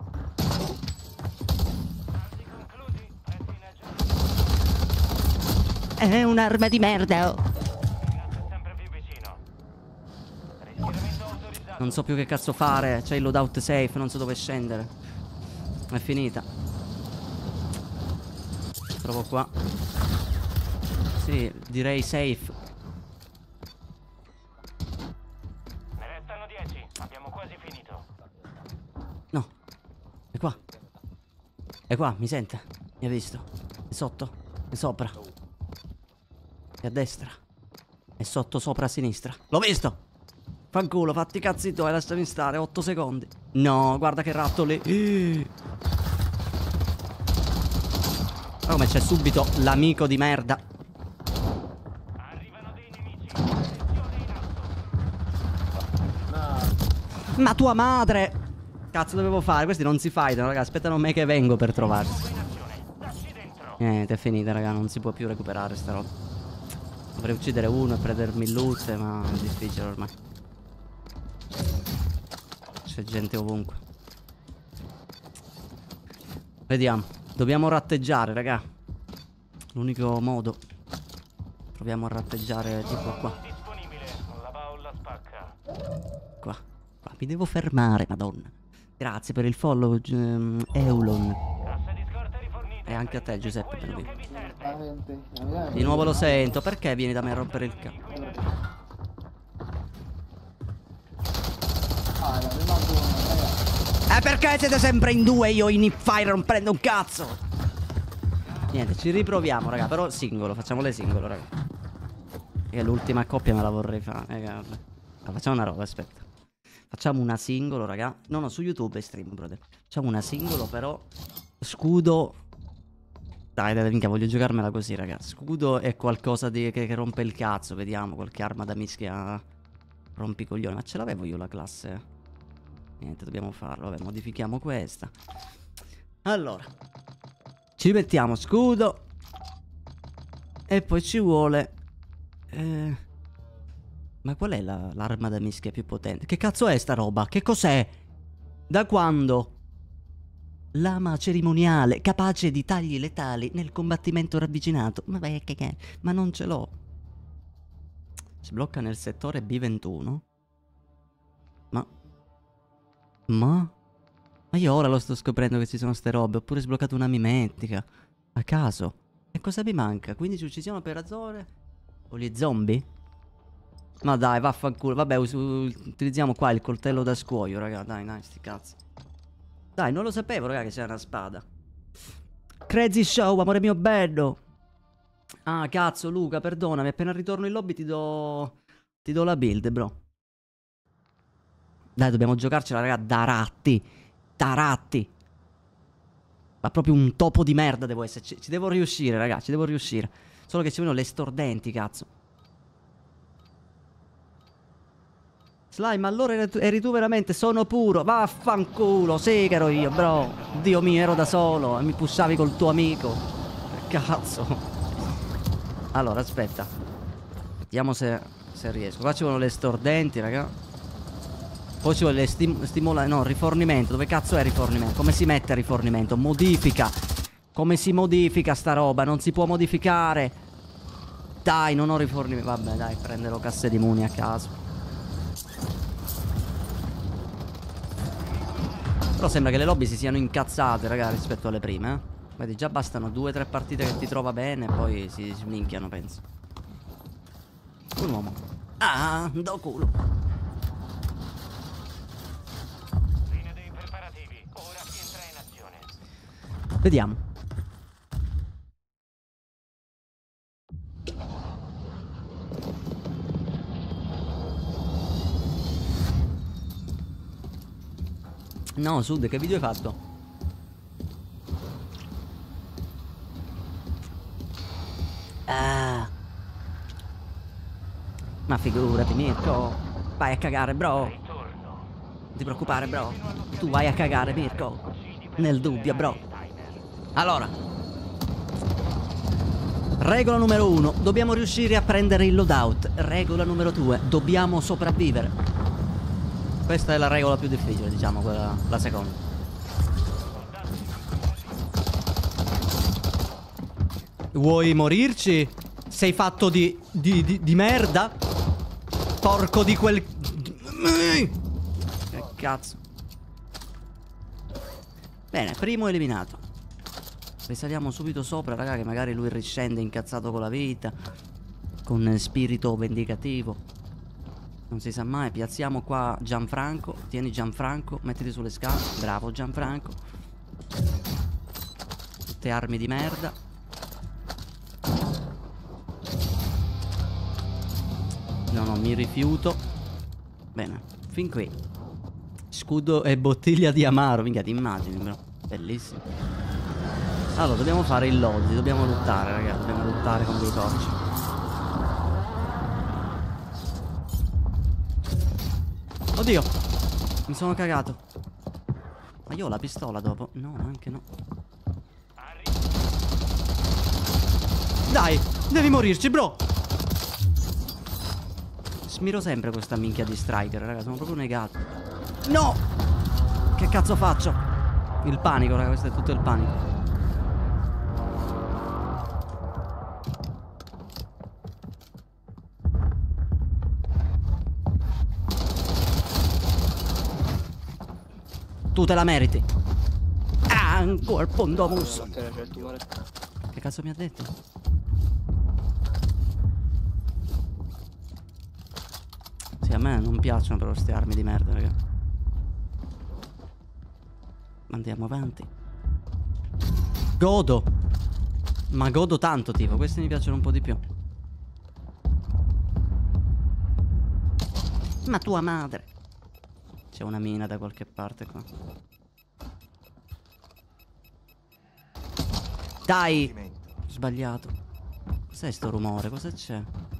È un'arma di merda. Non so più che cazzo fare. C'è il loadout safe, non so dove scendere. È finita. Provo qua. Sì, direi safe. Ne restano 10, abbiamo quasi finito. No. È qua. È qua, mi sente. Mi ha visto. È sotto. È sopra. È a destra. È sotto, sopra, a sinistra. L'ho visto. Fanculo, fatti i cazzi tuoi, lasciami stare, 8 secondi. No, guarda che rattoli. Oh, come c'è subito l'amico di merda. Arrivano dei nemici. Attenzione in alto. No. Ma tua madre! Cazzo dovevo fare? Questi non si fightano, raga. Aspettano me che vengo per trovarsi. In azione. Dacci dentro. Niente, è finita, raga. Non si può più recuperare sta roba. Dovrei uccidere uno e prendermi il loot, ma è difficile ormai. C'è gente ovunque. Vediamo. Dobbiamo ratteggiare, raga. L'unico modo. Proviamo a ratteggiare tipo qua. Disponibile. La Paola spacca. Qua. Qua. Mi devo fermare, madonna. Grazie per il follow, Eulon. Cassa di scorta rifornita. E anche a te, Giuseppe. Quello Benvenuto. che vi serve. Di nuovo lo sento. Perché vieni da me a rompere il cazzo? Ah, ne manco una, ragazzi. Perché siete sempre in due? Io in fire non prendo un cazzo. Niente, ci riproviamo, raga. Però singolo, facciamole singolo, raga. E l'ultima coppia me la vorrei fare. Allora, facciamo una roba, aspetta. Facciamo una singolo, raga. No, su YouTube è stream, brother. Facciamo una singolo, però. Scudo. Dai, minchia, voglio giocarmela così, raga. Scudo è qualcosa che rompe il cazzo. Vediamo, qualche arma da mischia. Rompicoglione. Ma ce l'avevo io la classe? Niente, dobbiamo farlo. Vabbè, modifichiamo questa. Allora, ci mettiamo scudo. E poi ci vuole ma qual è l'arma da mischia più potente? Che cazzo è sta roba? Che cos'è? Da quando? Lama cerimoniale, capace di tagli letali nel combattimento ravvicinato. Ma vai a cagare. Ma non ce l'ho. Si blocca nel settore B21. Ma io ora lo sto scoprendo che ci sono ste robe. Ho pure sbloccato una mimetica a caso. E cosa mi manca? 15 uccisioni per Azore? O gli zombie? Ma dai, vaffanculo. Vabbè, utilizziamo qua il coltello da scuoio, raga. Dai, sti cazzi. Dai, non lo sapevo, raga, che c'era una spada. Crazy Show, amore mio bello. Ah, cazzo, Luca, perdonami. Appena ritorno in lobby ti do la build, bro. Dai, dobbiamo giocarcela, raga, da ratti. Da ratti. Ma proprio un topo di merda devo essere. Ci devo riuscire, raga, ci devo riuscire. Solo che ci vogliono le stordenti, cazzo. Slime, allora eri tu veramente? Sono puro. Vaffanculo, sì che ero io, bro. Dio mio, ero da solo. E mi pussavi col tuo amico. Che cazzo. Allora, aspetta. Vediamo se riesco. Qua ci vogliono le stordenti, raga. Poi ci vuole no, rifornimento. Dove cazzo è rifornimento? Come si mette rifornimento? Modifica. Come si modifica sta roba? Non si può modificare. Dai, non ho rifornimento. Vabbè, dai, prenderò casse di muni a caso. Però sembra che le lobby si siano incazzate, raga, rispetto alle prime, eh. Vedi, già bastano 2 o 3 partite che ti trova bene e poi si minchiano, penso. Un uomo. Ah, do culo. Ora si entra in azione. Vediamo. No, Sud, che video hai fatto? Ah. Ma figurati, Mirko. Vai a cagare, bro. Non ti preoccupare, bro. Tu vai a cagare, Mirko. Nel dubbio, bro. Allora, regola numero 1. Dobbiamo riuscire a prendere il loadout. Regola numero 2. Dobbiamo sopravvivere. Questa è la regola più difficile, diciamo, quella, la seconda. Vuoi morirci? Sei fatto di merda? Porco di quel... Che cazzo. Bene, primo eliminato. Risaliamo subito sopra, raga, che magari lui riscende incazzato con la vita, con spirito vendicativo. Non si sa mai. Piazziamo qua Gianfranco. Tieni Gianfranco, mettiti sulle scale. Bravo Gianfranco. Tutte armi di merda. No, mi rifiuto. Bene, fin qui. scudo e bottiglia di amaro. Minchia, ti immagini, bro. Bellissimo. Allora, dobbiamo fare il lobby. Dobbiamo lottare, ragazzi. Dobbiamo lottare con dei corci. Oddio. Mi sono cagato. Ma io ho la pistola dopo. No, anche no. Dai, devi morirci, bro. Smiro sempre questa minchia di striker, raga. Sono proprio negato. No! Che cazzo faccio? Il panico, raga. Questo è tutto il panico. Tu te la meriti. Ah, un colpo in domus. Che cazzo mi ha detto? Sì, a me non piacciono però queste armi di merda, raga. Andiamo avanti. Godo. Ma godo tanto, tipo. Questi mi piacciono un po' di più. Ma tua madre. C'è una mina da qualche parte qua. Dai! Ho sbagliato. Cos'è sto rumore? Cosa c'è?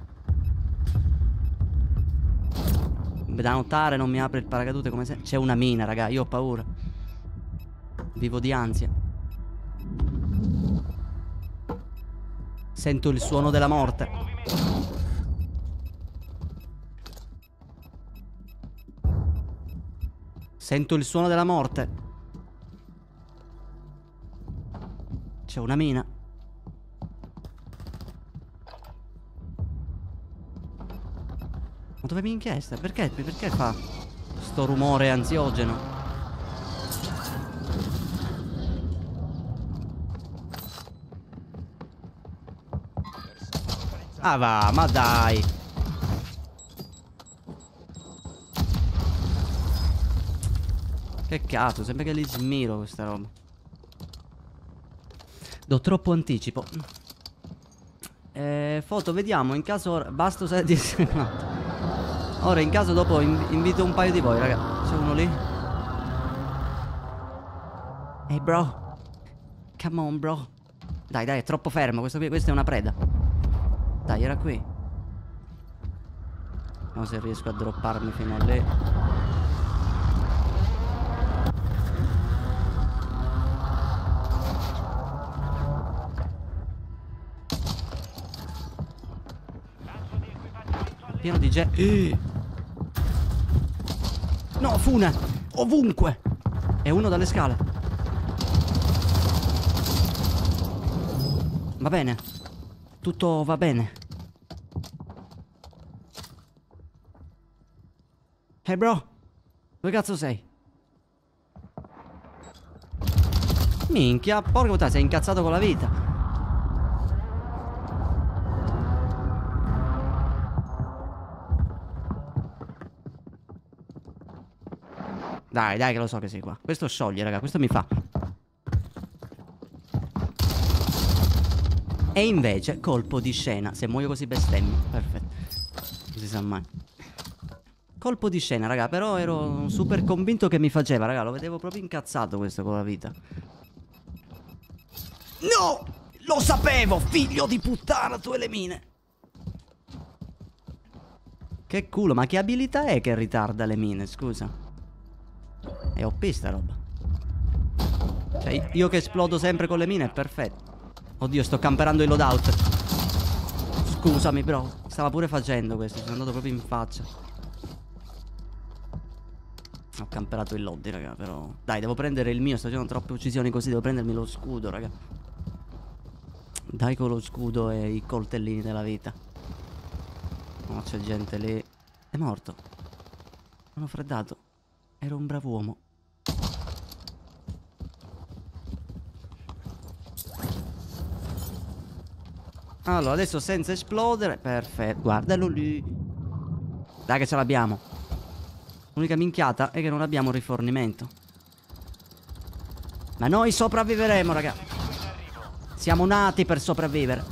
Da notare non mi apre il paracadute come se... C'è una mina, raga. Io ho paura. Vivo di ansia. Sento il suono della morte. Sento il suono della morte. C'è una mina. Ma dove mi inchiesta? Perché fa sto rumore ansiogeno? Ah va, ma dai. Che cazzo, sembra che li smiro questa roba. Do troppo anticipo. Foto, vediamo, in caso... Basta usare 10 secondi. Ora, in caso dopo invito un paio di voi, raga. C'è uno lì. Ehi, bro. Come on, bro. Dai, dai, è troppo fermo. Questa è una preda. Dai, era qui. Vediamo se riesco a dropparmi fino a lì. Pieno di gente. No, fune. Ovunque. E uno dalle scale. Va bene. Tutto va bene. Hey bro. Dove cazzo sei? Minchia. Porca puttana, sei incazzato con la vita. Dai, dai, che lo so che sei qua. Questo scioglie, raga, questo mi fa. E invece, colpo di scena. Se muoio così bestemmio. Perfetto. Non si sa mai. Colpo di scena, raga. Però ero super convinto che mi faceva, raga. Lo vedevo proprio incazzato questo con la vita. No! Lo sapevo, figlio di puttana, tu e le mine. Che culo, ma che abilità è che ritarda le mine, scusa? È OP sta roba. Cioè io che esplodo sempre con le mine è perfetto. Oddio, sto camperando il loadout. Scusami bro. Stava pure facendo questo. Sono andato proprio in faccia. Ho camperato il lobby, raga. Però dai, devo prendere il mio. Sto facendo troppe uccisioni così. Devo prendermi lo scudo, raga. Dai con lo scudo e i coltellini della vita. No, c'è gente lì. È morto. Sono freddato. Ero un bravo uomo. Allora, adesso senza esplodere. Perfetto, guardalo lì. Dai che ce l'abbiamo. L'unica minchiata è che non abbiamo rifornimento. Ma noi sopravviveremo, raga. Siamo nati per sopravvivere.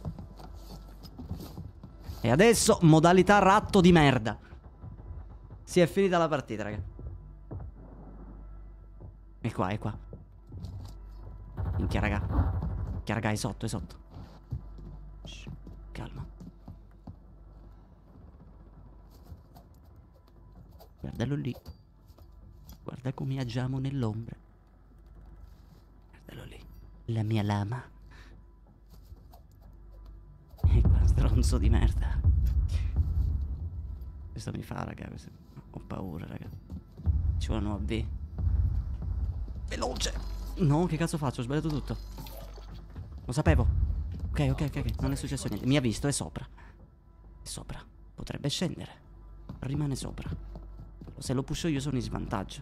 E adesso modalità ratto di merda. Si è finita la partita, raga. È qua, è qua. Minchia, raga. Minchia, raga, è sotto, è sotto. Shh, calma. Guardalo lì. Guarda come agiamo nell'ombra. Guardalo lì. La mia lama. E qua, stronzo di merda. Questo mi fa, raga. Ho paura, raga. Ci vuole un AV. Veloce. No, che cazzo faccio? Ho sbagliato tutto. Lo sapevo. Ok, ok, ok, ok. Non è successo niente. Mi ha visto, è sopra. È sopra. Potrebbe scendere. Rimane sopra. Se lo pusho io sono in svantaggio.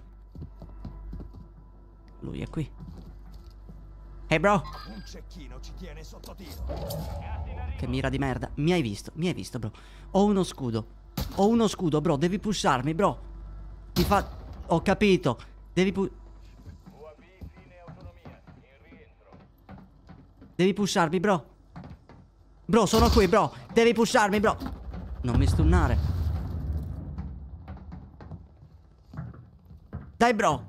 Lui è qui. Hey bro. Un cecchino ci tiene sotto tiro. Che mira di merda. Mi hai visto bro. Ho uno scudo. Ho uno scudo bro. Devi pusharmi bro. Ti fa... Ho capito. Devi Devi pusharmi bro. Bro sono qui bro. Devi pusharmi bro. Non mi stunnare. Dai bro.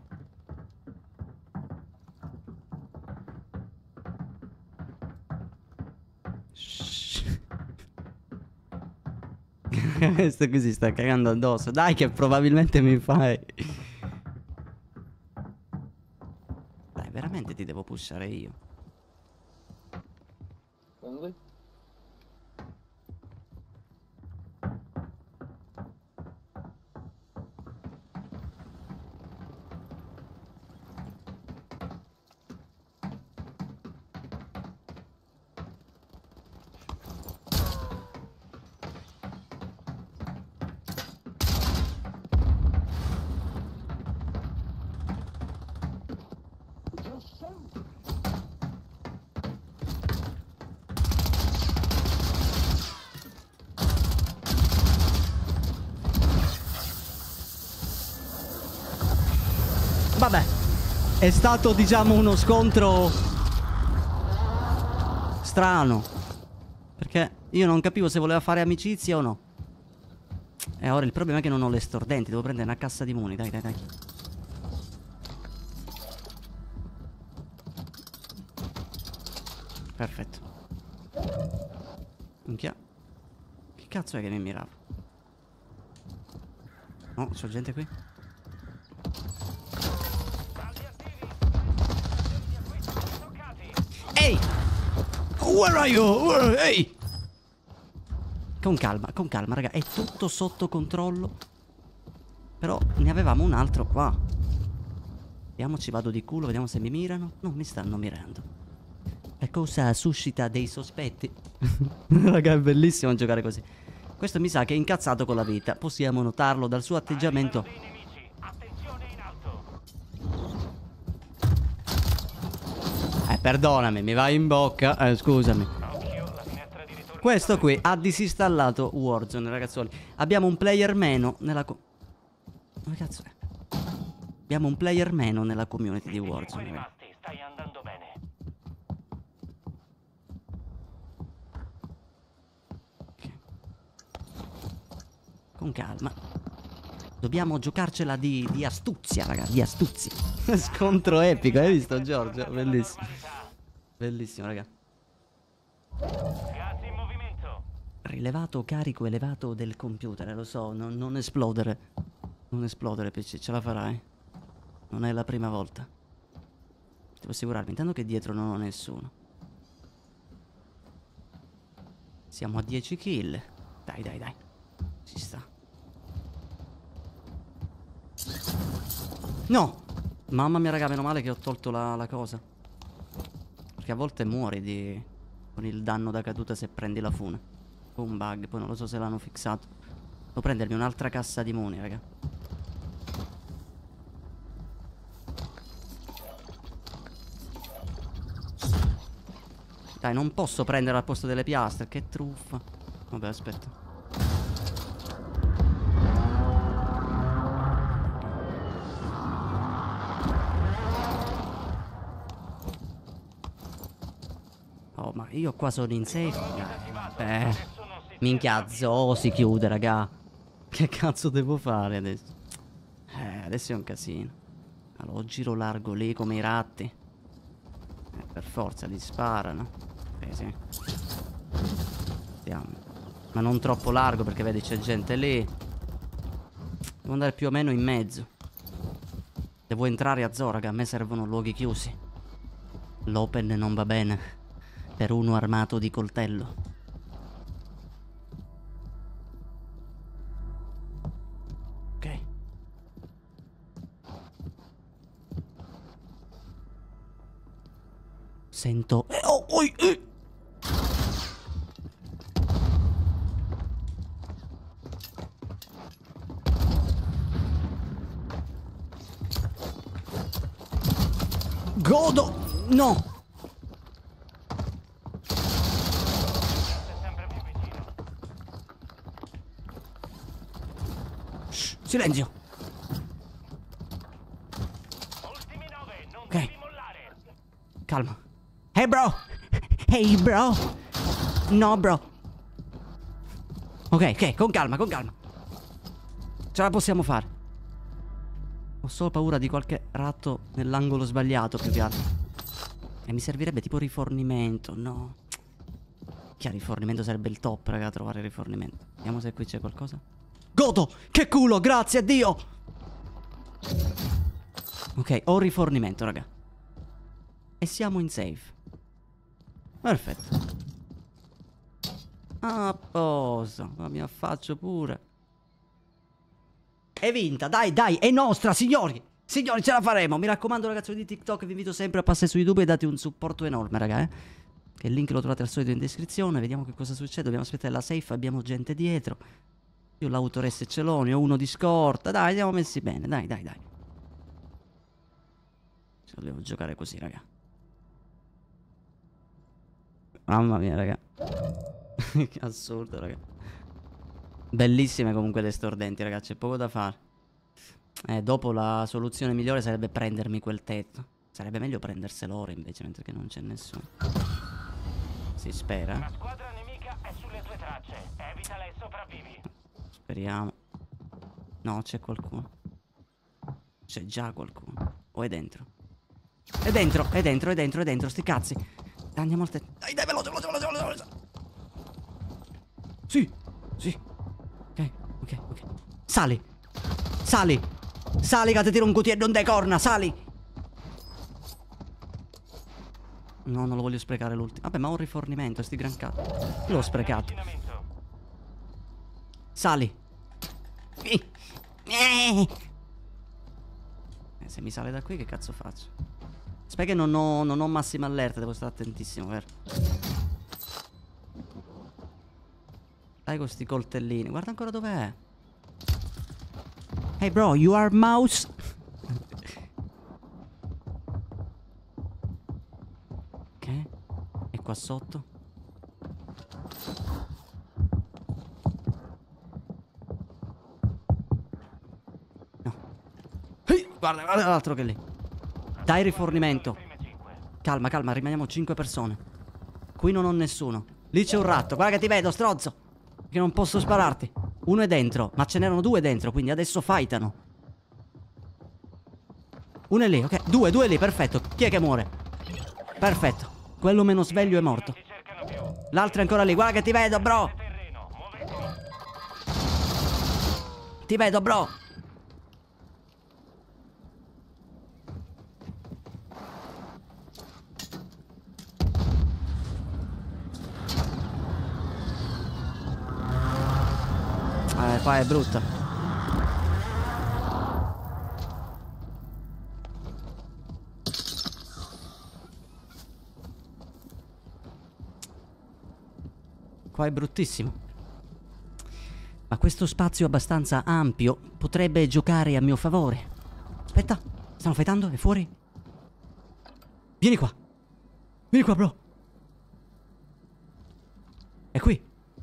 Questo qui si sta cagando addosso. Dai che probabilmente mi fai. Dai veramente ti devo pushare io. Dove? Vabbè, è stato diciamo uno scontro strano, perché io non capivo se voleva fare amicizia o no. E ora il problema è che non ho le stordenti. Devo prendere una cassa di muni. Dai, dai, dai. Perfetto. Minchia. Che cazzo è che mi mirava? Oh, c'ho gente qui. Ehi! Where are you? Ehi! Con calma, raga. È tutto sotto controllo. Però ne avevamo un altro qua. Vediamo, ci vado di culo, vediamo se mi mirano. Non mi stanno mirando. La cosa suscita dei sospetti. Raga, è bellissimo giocare così. Questo mi sa che è incazzato con la vita. Possiamo notarlo dal suo atteggiamento. Perdonami, mi vai in bocca. Scusami. Questo qui ha disinstallato Warzone, ragazzoli. Abbiamo un player meno nella Come cazzo è? Abbiamo un player meno nella community di Warzone, ragazzi. Stai andando bene. Okay. Con calma. Dobbiamo giocarcela di astuzia, raga, di astuzia. Scontro epico, hai visto Giorgio? Bellissimo. Bellissimo, raga. Gas in movimento. Rilevato carico elevato del computer, lo so, non esplodere. Non esplodere, PC, ce la farai. Non è la prima volta. Devo assicurarmi intanto che dietro non ho nessuno. Siamo a 10 kill. Dai, dai, dai. Ci sta. No! Mamma mia, raga, meno male che ho tolto la cosa. Perché a volte muori con il danno da caduta se prendi la fune. Un bug, poi non lo so se l'hanno fissato. Devo prendermi un'altra cassa di muni, raga. Dai, non posso prendere al posto delle piastre, che truffa. Vabbè, aspetta. Oh, ma io qua sono in safe. Minchia, zoo si chiude, raga. Che cazzo devo fare adesso? adesso è un casino. Allora, giro largo lì come i ratti. Per forza, li sparano. Sì. Andiamo. Ma non troppo largo perché vedi c'è gente lì. Devo andare più o meno in mezzo. Devo entrare a Zoraga, a me servono luoghi chiusi. L'open non va bene per uno armato di coltello. Ok. Sento... Godo! No! Sempre più vicino. Shh, silenzio! Ultimi 9, non Ok. devi mollare. Calma. Hey bro! Hey bro! No bro! Ok, con calma, con calma. Ce la possiamo fare. Ho solo paura di qualche ratto nell'angolo sbagliato, più che altro. E mi servirebbe tipo rifornimento, no. Che rifornimento sarebbe il top, raga, trovare rifornimento. Vediamo se qui c'è qualcosa. Godo! Che culo, grazie a Dio! Ok, ho rifornimento, raga. E siamo in safe. Perfetto. A posto. Ma mi affaccio pure. È vinta, dai, è nostra, signori. Signori, ce la faremo. Mi raccomando, ragazzi di TikTok, vi invito sempre a passare su YouTube e date un supporto enorme, raga, Che il link lo trovate al solito in descrizione. Vediamo che cosa succede. Dobbiamo aspettare la safe, abbiamo gente dietro. Io l'autoresse ce l'ho, ne ho uno di scorta. Dai, siamo messi bene, dai. Ce la devo giocare così, raga. Mamma mia, raga. Che assurdo, raga. Bellissime comunque le stordenti, ragazzi, c'è poco da fare. Dopo la soluzione migliore sarebbe prendermi quel tetto. Sarebbe meglio prenderselo ora invece, mentre che non c'è nessuno. Si spera. La squadra nemica è sulle tue tracce. Evitala e sopravvivi. Speriamo. No, c'è qualcuno. C'è già qualcuno. O è dentro? È dentro, sti cazzi. Dai, andiamo al tetto. Dai, veloce. Sì. Ok. Sali, che ti tiro un cutie e non dai corna, sali. No, non lo voglio sprecare l'ultimo. Vabbè, ma ho un rifornimento, sti gran cazzo. L'ho sprecato. Avvicinamento. Sali. Se mi sale da qui che cazzo faccio? Aspetta che non ho massima allerta, devo stare attentissimo, vero? Dai con sti coltellini, guarda ancora dov'è. Hey bro, you are mouse. Ok. E qua sotto. No. Guarda l'altro che è lì. Dai rifornimento. Prime 5. Calma, rimaniamo 5 persone. Qui non ho nessuno. Lì c'è un ratto, guarda che ti vedo, stronzo. Che non posso spararti. Uno è dentro, ma ce n'erano 2 dentro, quindi adesso fightano. Uno è lì, ok. Due lì, perfetto. Chi è che muore? Perfetto. Quello meno sveglio è morto. Si cercano più. L'altro è ancora lì, guarda che ti vedo, bro. Terreno, muoviti. Ti vedo, bro. Qua è brutta. Qua è bruttissimo. Ma questo spazio abbastanza ampio potrebbe giocare a mio favore. Aspetta, stanno fightando? È fuori? Vieni qua, bro. È qui.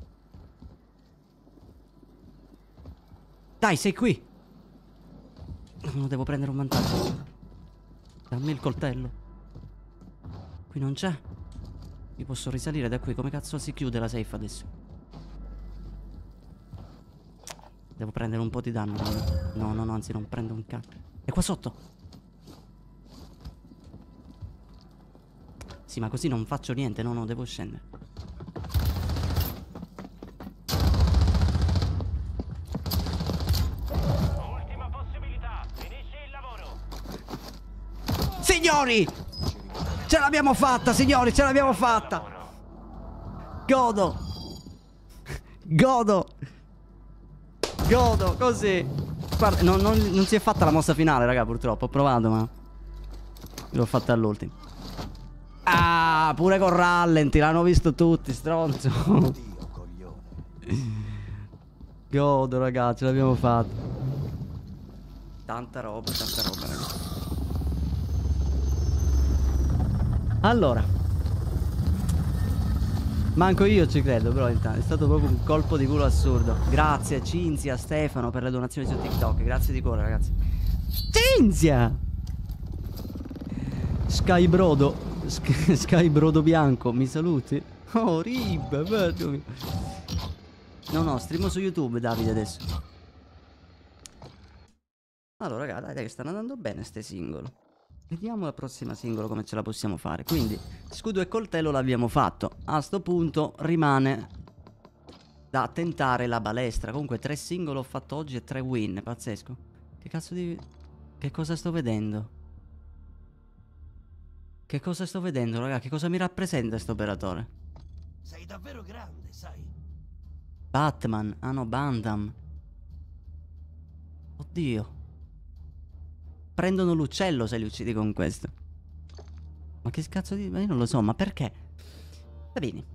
Dai, sei qui. Non devo prendere un vantaggio. Dammi il coltello. Qui non c'è. Io posso risalire da qui. Come cazzo si chiude la safe adesso? Devo prendere un po' di danno. No, no, no, anzi non prendo un cazzo. È qua sotto. Sì, ma così non faccio niente. No, no, devo scendere. Ultima possibilità, finisci il lavoro. Signori! Ce l'abbiamo fatta, signori, ce l'abbiamo fatta! Godo! Godo! Godo, così! Guarda, non si è fatta la mossa finale, raga, purtroppo. Ho provato, ma l'ho fatta all'ultimo. Ah, pure con rallenti, l'hanno visto tutti, stronzo. Godo, ragazzi, ce l'abbiamo fatta. Tanta roba, ragazzi. Allora, manco io ci credo, però intanto è stato proprio un colpo di culo assurdo. Grazie a Cinzia, Stefano per le donazioni su TikTok. Grazie di cuore, ragazzi. Cinzia! Skybrodo bianco, mi saluti? Oh, Rib, guarda. No, streamo su YouTube, Davide, adesso. Allora, raga, dai che stanno andando bene ste singolo. Vediamo la prossima singolo come ce la possiamo fare. Quindi, scudo e coltello l'abbiamo fatto. A sto punto rimane da tentare la balestra. Comunque 3 singolo ho fatto oggi e 3 win. Pazzesco. Che cazzo di... Che cosa sto vedendo? Che cosa sto vedendo, raga? Che cosa mi rappresenta sto operatore? Sei davvero grande, sai? Batman. Ah no, Bandam. Oddio. Prendono l'uccello se li uccidi con questo. Ma che cazzo di... Ma io non lo so, ma perché? Va bene.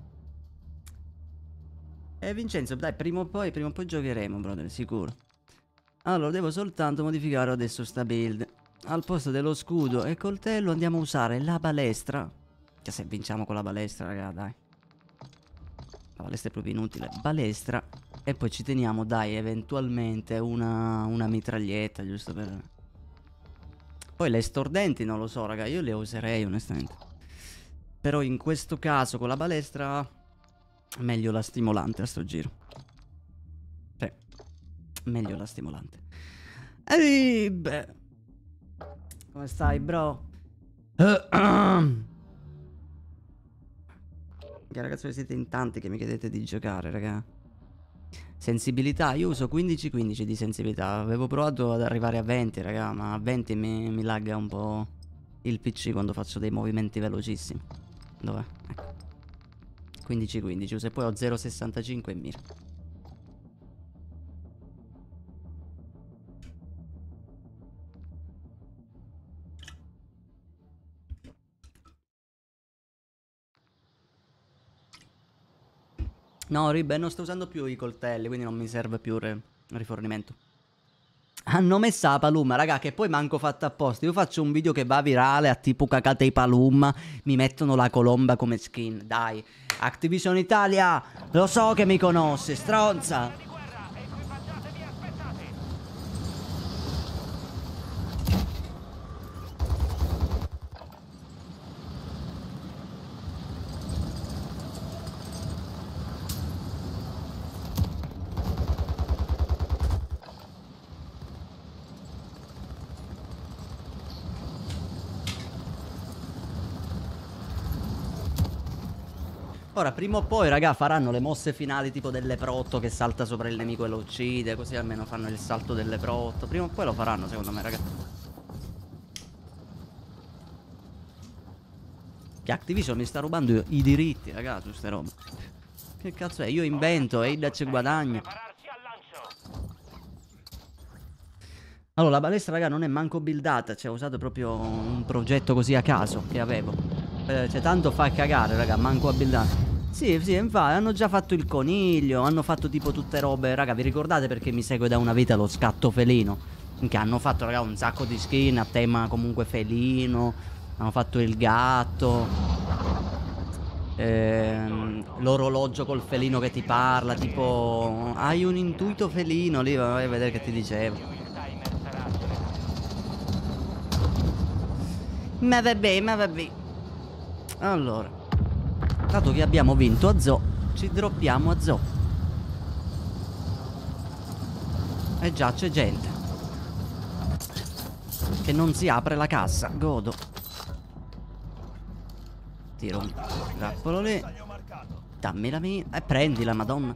Vincenzo, dai, prima o poi giocheremo, brother, sicuro. Allora, devo soltanto modificare adesso sta build. Al posto dello scudo e coltello andiamo a usare la balestra. Cioè, se vinciamo con la balestra, raga, dai. La balestra è proprio inutile. Balestra. E poi ci teniamo, dai, eventualmente una mitraglietta, giusto per... Poi le stordenti non lo so, raga, io le userei onestamente. Però in questo caso con la balestra meglio la stimolante a sto giro. Sì, meglio la stimolante. Ehi, beh. Come stai, bro? Che ragazzi, siete in tanti che mi chiedete di giocare, raga. Sensibilità, io uso 15-15 di sensibilità. Avevo provato ad arrivare a 20, raga, ma a 20 mi lagga un po' il PC quando faccio dei movimenti velocissimi. Dov'è? Ecco. 15-15, uso e poi ho 0,65 e mira. No, Ribbe, non sto usando più i coltelli, quindi non mi serve più rifornimento. Hanno messa la palumma, raga, che poi manco fatta apposta. Io faccio un video che va virale a tipo cacate i palumma, mi mettono la colomba come skin. Dai, Activision Italia, lo so che mi conosci, stronza. Ora, prima o poi, raga, faranno le mosse finali tipo del leprotto che salta sopra il nemico e lo uccide. Così almeno fanno il salto del leprotto. Prima o poi lo faranno, secondo me, raga. Che Activision mi sta rubando i diritti, raga, su ste robe. Che cazzo è? Io invento e Ida ci guadagno. Allora, la balestra, raga, non è manco buildata. Cioè, ho usato proprio un progetto così a caso che avevo. Cioè, tanto fa cagare, raga, manco a buildare. Sì, infatti, hanno già fatto il coniglio, hanno fatto tipo tutte robe. Raga, vi ricordate perché mi segue da una vita lo scatto felino? Che hanno fatto, raga, un sacco di skin a tema comunque felino. Hanno fatto il gatto. L'orologio col felino che ti parla. Tipo, hai un intuito felino lì, vai a vedere che ti dicevo. Ma vabbè. Allora, dato che abbiamo vinto a Zoo, ci droppiamo a Zoo. Eh già, c'è gente che non si apre la cassa. Godo. Tiro un grappolo lì. Dammi la mia. Prendila, madonna.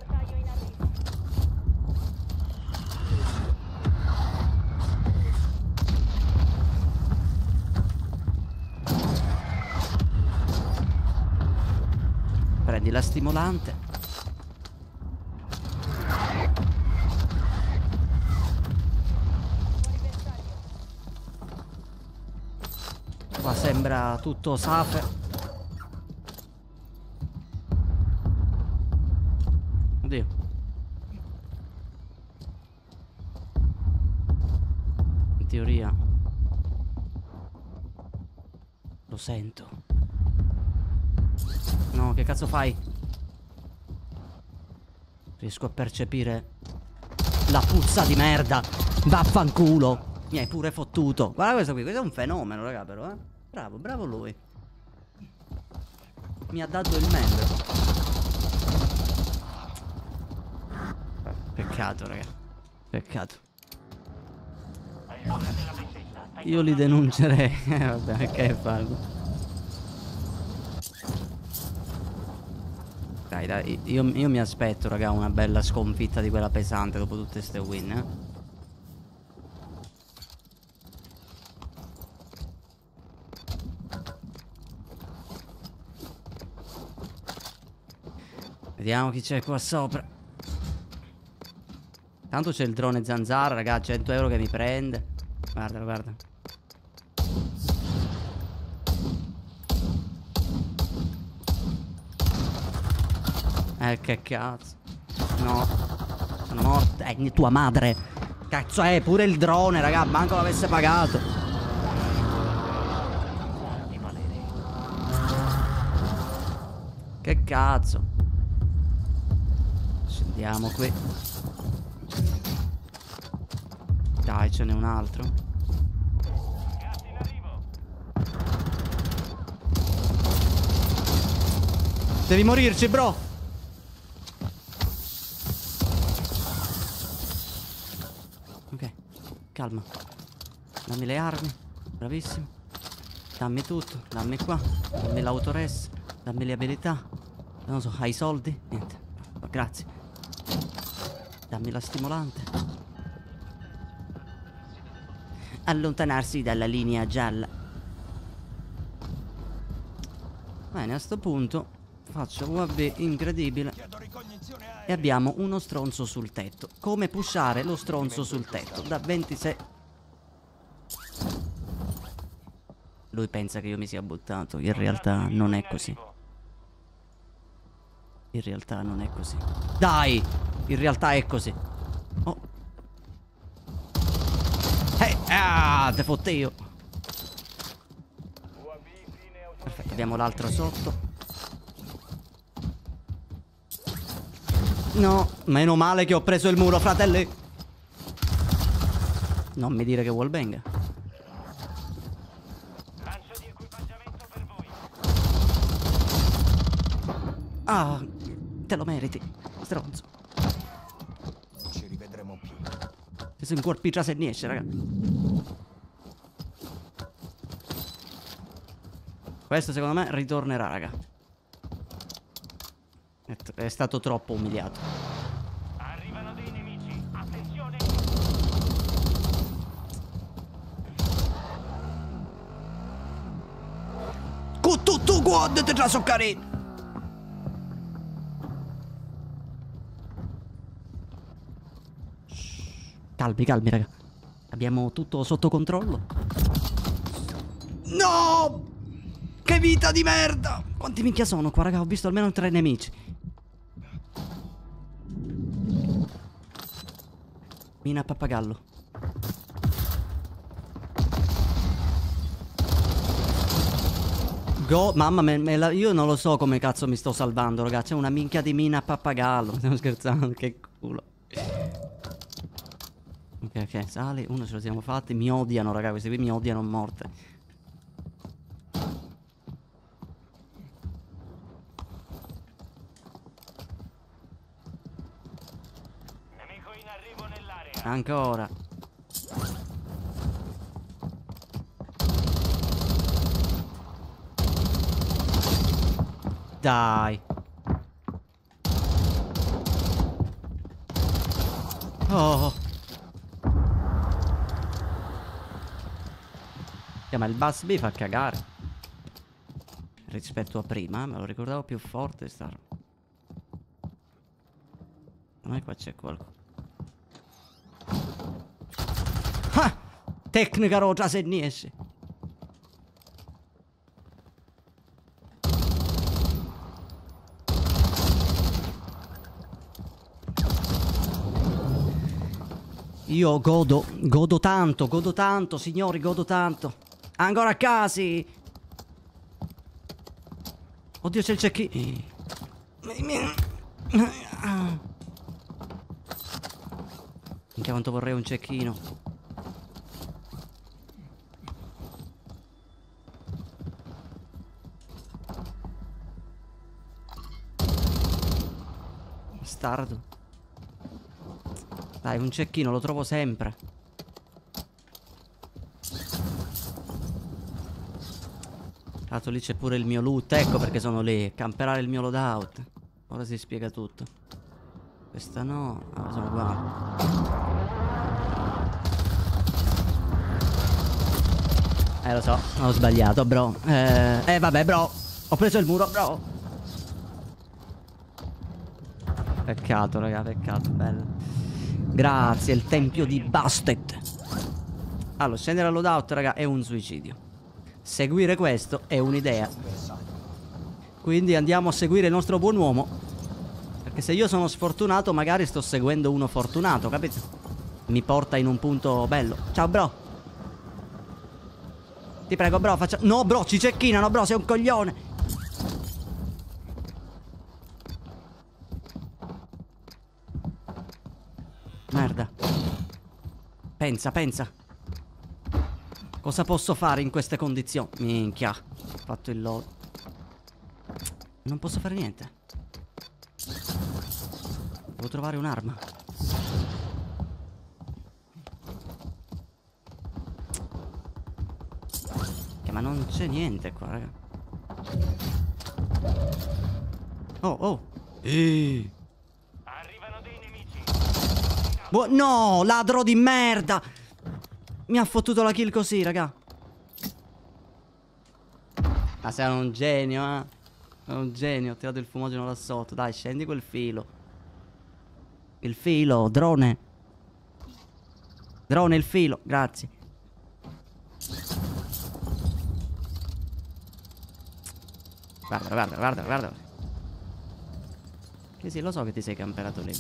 Prendi la stimolante. Qua sembra tutto safe. Oddio. In teoria lo sento. No, che cazzo fai? Riesco a percepire la puzza di merda. Vaffanculo. Mi hai pure fottuto. Guarda questo qui, questo è un fenomeno, raga, però, eh. Bravo, bravo lui. Mi ha dato il membro. Peccato, raga. Peccato. Io li denuncerei. Vabbè, che farlo. Dai, io mi aspetto, raga, una bella sconfitta di quella pesante dopo tutte ste win, eh. Vediamo chi c'è qua sopra. Tanto c'è il drone zanzara, raga, 100 euro che mi prende. Guardalo, guarda. Che cazzo. No. Sono morta. Tua madre. Cazzo è, pure il drone, raga, manco l'avesse pagato. Che cazzo. Scendiamo qui. Dai, ce n'è un altro. Devi morirci, bro. Ok, calma. Dammi le armi. Bravissimo. Dammi tutto. Dammi qua. Dammi l'autoress. Dammi le abilità. Non so, hai i soldi? Niente. Grazie. Dammi la stimolante. Allontanarsi dalla linea gialla. Bene, a sto punto faccio UAV incredibile. E abbiamo uno stronzo sul tetto. Come pushare lo stronzo sul tetto? Da 26. Lui pensa che io mi sia buttato. In realtà non è così. In realtà non è così. Dai! In realtà è così. Oh. Te fotte io. Perfetto, abbiamo l'altro sotto. No, meno male che ho preso il muro, fratelli. Non mi dire che wallbang. Lancio di equipaggiamento per voi. Ah, te lo meriti, stronzo. Ci rivedremo più. Ti sei incorpiccia se ne esce, raga. Questo secondo me ritornerà, raga. È stato troppo umiliato. Arrivano dei nemici. Attenzione. Con tutto guarda te già so carino. Calmi, calmi, raga. Abbiamo tutto sotto controllo. No! Che vita di merda! Quanti minchia sono qua, raga? Ho visto almeno 3 nemici. Mina a pappagallo. Mamma mia, io non lo so come cazzo mi sto salvando, raga. C'è una minchia di mina a pappagallo. Stiamo scherzando, che culo. Ok, ok, sali, uno ce lo siamo fatti. Mi odiano, raga, questi qui mi odiano a morte. Nemico in arrivo nell'area. Ancora. Dai. Oh. Ma il Buzz B fa cagare rispetto a prima, me lo ricordavo più forte sta. Ma qua c'è qualcosa. Ah! Tecnica roja se niesce. Io godo tanto, signori, godo tanto. Ancora casi. Oddio, c'è il cecchino. Minchia quanto vorrei un cecchino. Bastardo. Dai, un cecchino lo trovo sempre. Tanto lì c'è pure il mio loot. Ecco perché sono lì. Camperare il mio loadout. Ora si spiega tutto. Questa no. Ah, sono qua. Lo so, ho sbagliato, bro. Vabbè, bro. Ho preso il muro, bro. Peccato, raga, peccato, bello. Grazie, il tempio di Bastet. Allora, scendere al loadout, raga, è un suicidio. Seguire questo è un'idea. Quindi andiamo a seguire il nostro buon uomo. Perché se io sono sfortunato, magari sto seguendo uno fortunato, capito? Mi porta in un punto bello. Ciao, bro. Ti prego, bro, faccia... No, bro, ci cecchinano, bro, sei un coglione. Merda. Pensa, pensa. Cosa posso fare in queste condizioni? Minchia. Ho fatto il load. Non posso fare niente. Devo trovare un'arma. Ma non c'è niente qua, raga. Oh, oh. Arrivano dei nemici. No, ladro di merda. Mi ha fottuto la kill così, raga. Ma sei un genio, eh. Sei un genio, ho tirato il fumogeno là sotto. Dai, scendi quel filo. Il filo, drone. Drone, il filo, grazie. Guarda, guarda, guarda, guarda. Che sì, lo so che ti sei camperato lì.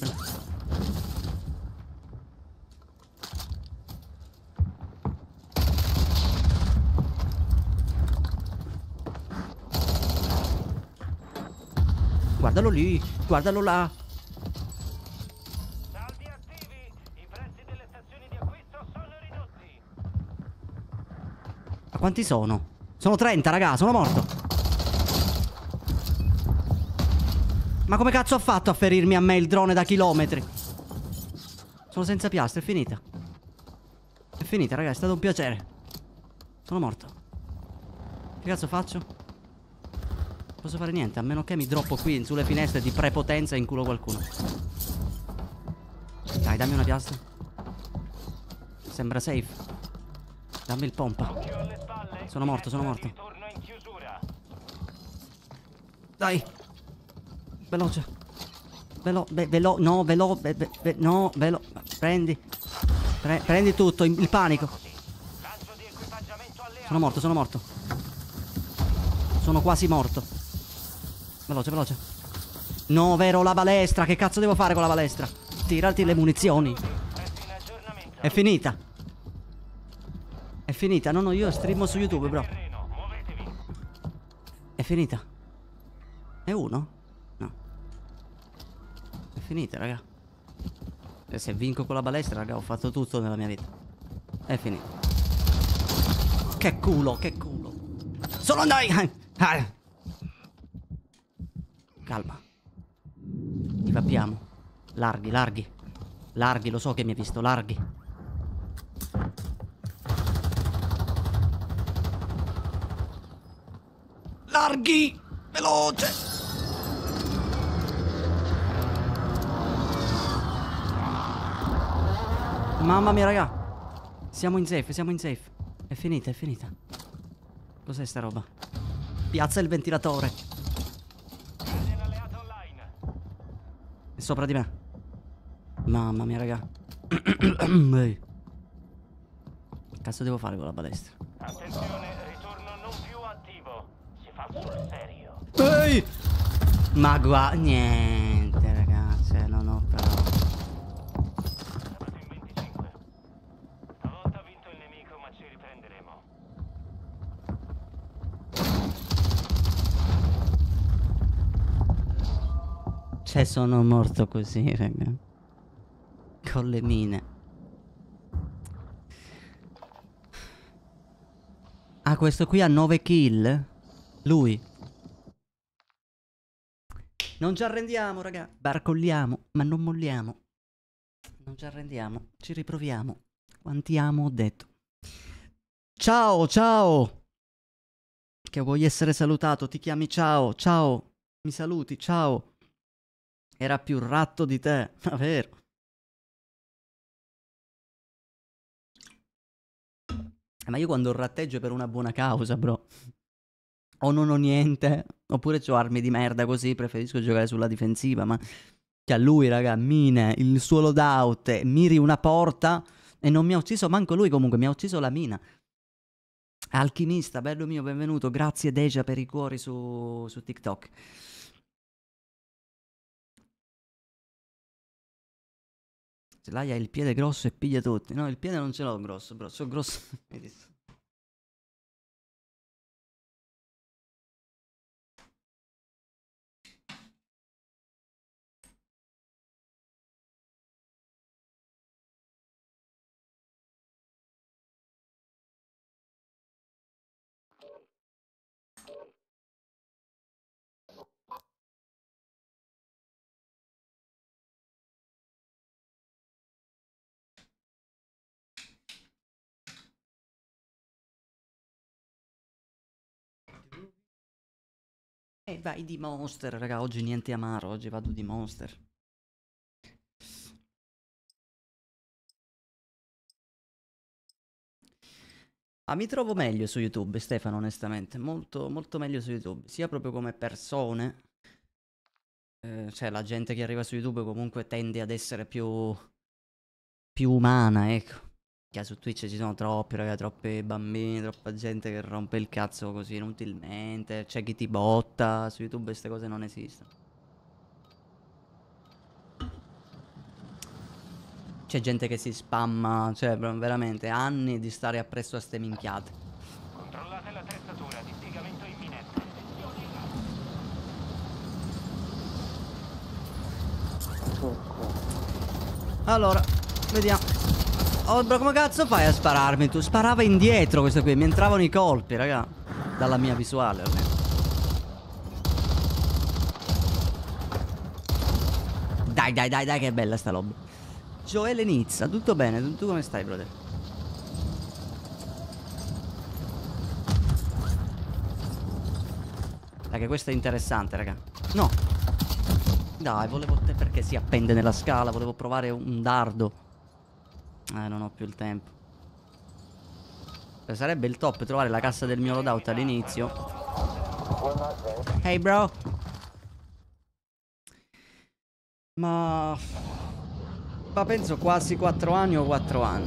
Guardalo lì, guardalo là. Saldi attivi. I prezzi delle stazioni di acquisto sono ridotti. Ma quanti sono? Sono 30, raga, sono morto. Ma come cazzo ha fatto a ferirmi a me il drone da chilometri? Sono senza piastre, è finita. È finita, raga, è stato un piacere. Sono morto. Che cazzo faccio? Non posso fare niente, a meno che mi droppo qui sulle finestre di prepotenza e inculo qualcuno. Dai, dammi una piastra. Sembra safe. Dammi il pompa. Occhio alle spalle. Sono morto, sono morto. Ritorno in chiusura. Dai. Veloce. No, no, prendi. Prendi tutto, il panico. Lancio di equipaggiamento alleato. Sono morto, sono morto. Sono quasi morto. Veloce, veloce. No, vero, la balestra. Che cazzo devo fare con la balestra? Tirati le munizioni. Presto in aggiornamento. È finita. È finita. No, no, io streamo su YouTube, bro. Terreno, muovetevi. È finita. È uno? No. È finita, raga. E se vinco con la balestra, raga, ho fatto tutto nella mia vita. È finita. Che culo, che culo. Solo andai. Calma. Evappiamo. Larghi, larghi. Larghi, lo so che mi hai visto, larghi. Larghi! Veloce! Mamma mia, raga. Siamo in safe, siamo in safe. È finita, è finita. Cos'è sta roba? Piazza il ventilatore. È sopra di me. Mamma mia, raga. Ehi. Che cazzo devo fare con la balestra? Attenzione, ritorno non più attivo. Si fa sul serio. Ehi! Ma guarda, niente, ragazzi, non ho parole. Siamo in 25. Stavolta ha vinto il nemico, ma ci riprenderemo. Cioè, sono morto così, raga. Con le mine. Ah, questo qui ha 9 kill? Lui. Non ci arrendiamo, raga. Barcolliamo, ma non molliamo. Non ci arrendiamo. Ci riproviamo. Quanti amo ho detto. Ciao, ciao. Che vuoi essere salutato? Ti chiami ciao, ciao. Mi saluti, ciao. Era più ratto di te, ma vero. Ma io quando ratteggio è per una buona causa, bro. O non ho niente, oppure ho armi di merda così, preferisco giocare sulla difensiva, ma... Cioè lui, raga, mine, il suo loadout, miri una porta e non mi ha ucciso manco lui comunque, mi ha ucciso la mina. Alchimista, bello mio, benvenuto, grazie Deja per i cuori su TikTok. Lei ha il piede grosso e piglia tutti. No, il piede non ce l'ho grosso, bro. Sono grosso. E vai di Monster, raga. Oggi niente amaro. Oggi vado di Monster. Ah, mi trovo meglio su YouTube, Stefano, onestamente. Molto, molto meglio su YouTube. Sia proprio come persone. Cioè, la gente che arriva su YouTube comunque tende ad essere più umana, ecco. Che su Twitch ci sono troppi, raga, troppi bambini, troppa gente che rompe il cazzo così inutilmente. C'è chi ti botta. Su YouTube queste cose non esistono. C'è gente che si spamma, cioè veramente anni di stare appresso a ste minchiate. Controllate l'attrezzatura, dispiegamento imminente. Attenzione in alto. Allora, vediamo. Oh, bro, come cazzo fai a spararmi tu? Sparava indietro questo qui, mi entravano i colpi, raga. Dalla mia visuale, almeno. Dai, dai, dai, dai, che bella sta roba. Joele Nizza, tutto bene? Tu come stai, brother? Raga, questo è interessante, raga. No. Dai, volevo... perché si appende nella scala, volevo provare un dardo. Non ho più il tempo. Sarebbe il top trovare la cassa del mio loadout all'inizio. Hey bro. Ma penso quasi 4 anni o 4 anni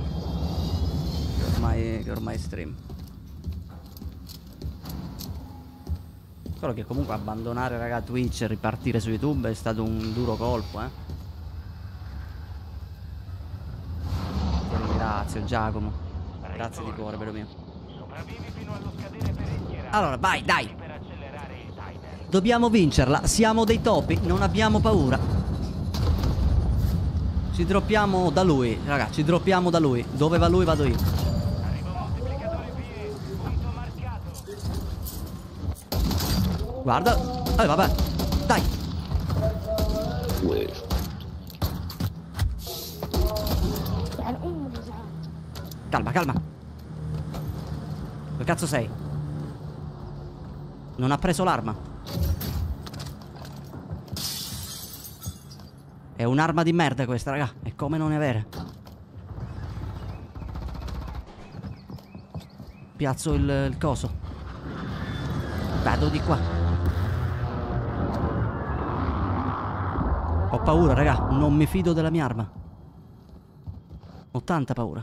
che ormai stream. Solo che comunque abbandonare, raga, Twitch e ripartire su YouTube è stato un duro colpo, Grazie Giacomo. Grazie di cuore, bello mio. Allora, vai, dai. Dobbiamo vincerla. Siamo dei topi, non abbiamo paura. Ci droppiamo da lui, raga, ci droppiamo da lui. Dove va lui vado io. Guarda. Vabbè. Dai. Calma, calma. Dove cazzo sei? Non ha preso l'arma. È un'arma di merda questa, raga. È come non ne avere. Piazzo il coso. Vado di qua. Ho paura, raga. Non mi fido della mia arma. Ho tanta paura.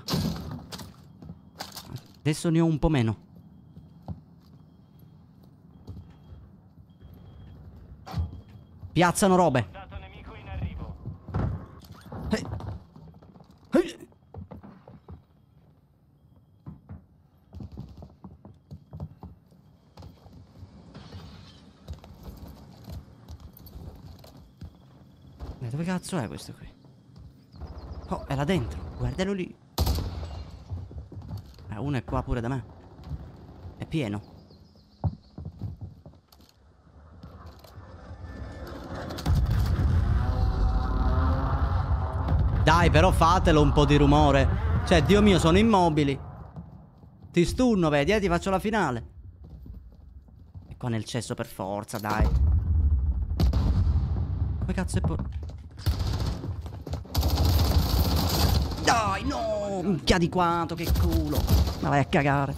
Adesso ne ho un po' meno. Piazzano robe. Dato nemico in arrivo. Dove cazzo è questo qui? Oh, è là dentro. Guardalo lì. Uno è qua pure da me. È pieno. Dai, però fatelo un po' di rumore. Cioè, Dio mio, sono immobili. Ti stunno, vedi, ti faccio la finale. E qua nel cesso per forza, dai. Come cazzo è Dai, no! Minchia di quanto, che culo! Ma vai a cagare.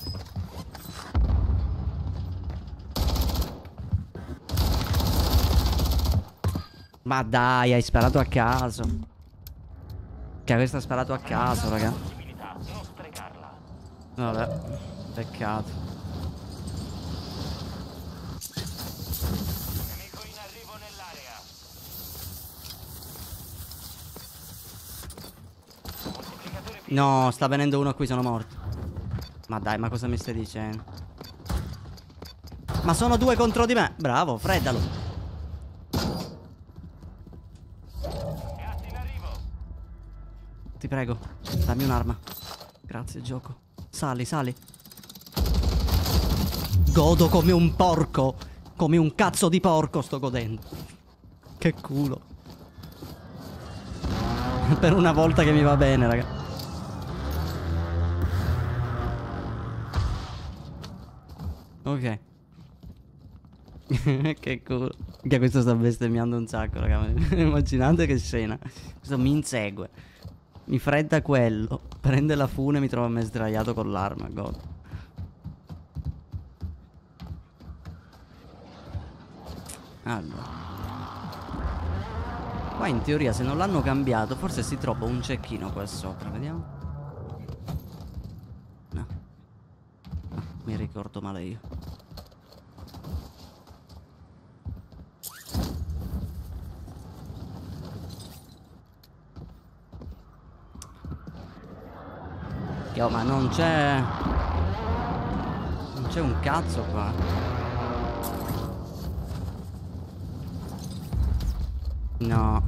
Ma dai, hai sparato a caso. Che questo ha sparato a caso, raga. Possibilità, non sprecarla. Vabbè, peccato. Nemico in arrivo nell'area. Moltiplicatore No, sta venendo uno qui, sono morto. Ma dai, ma cosa mi stai dicendo? Ma sono due contro di me. Bravo, freddalo. gas in arrivo. Ti prego, dammi un'arma. Grazie, gioco. Sali, sali. Godo come un porco. Come un cazzo di porco sto godendo. Che culo. Per una volta che mi va bene, raga. Ok. Che culo. Che questo sta bestemmiando un sacco, raga. Immaginate che scena. Questo mi insegue. Mi fredda quello. Prende la fune e mi trova me sdraiato con l'arma. God. Allora. Qua in teoria se non l'hanno cambiato forse si trova un cecchino qua sopra. Vediamo. No. Ah, mi ricordo male io. Oh, ma non c'è... Non c'è un cazzo qua. No.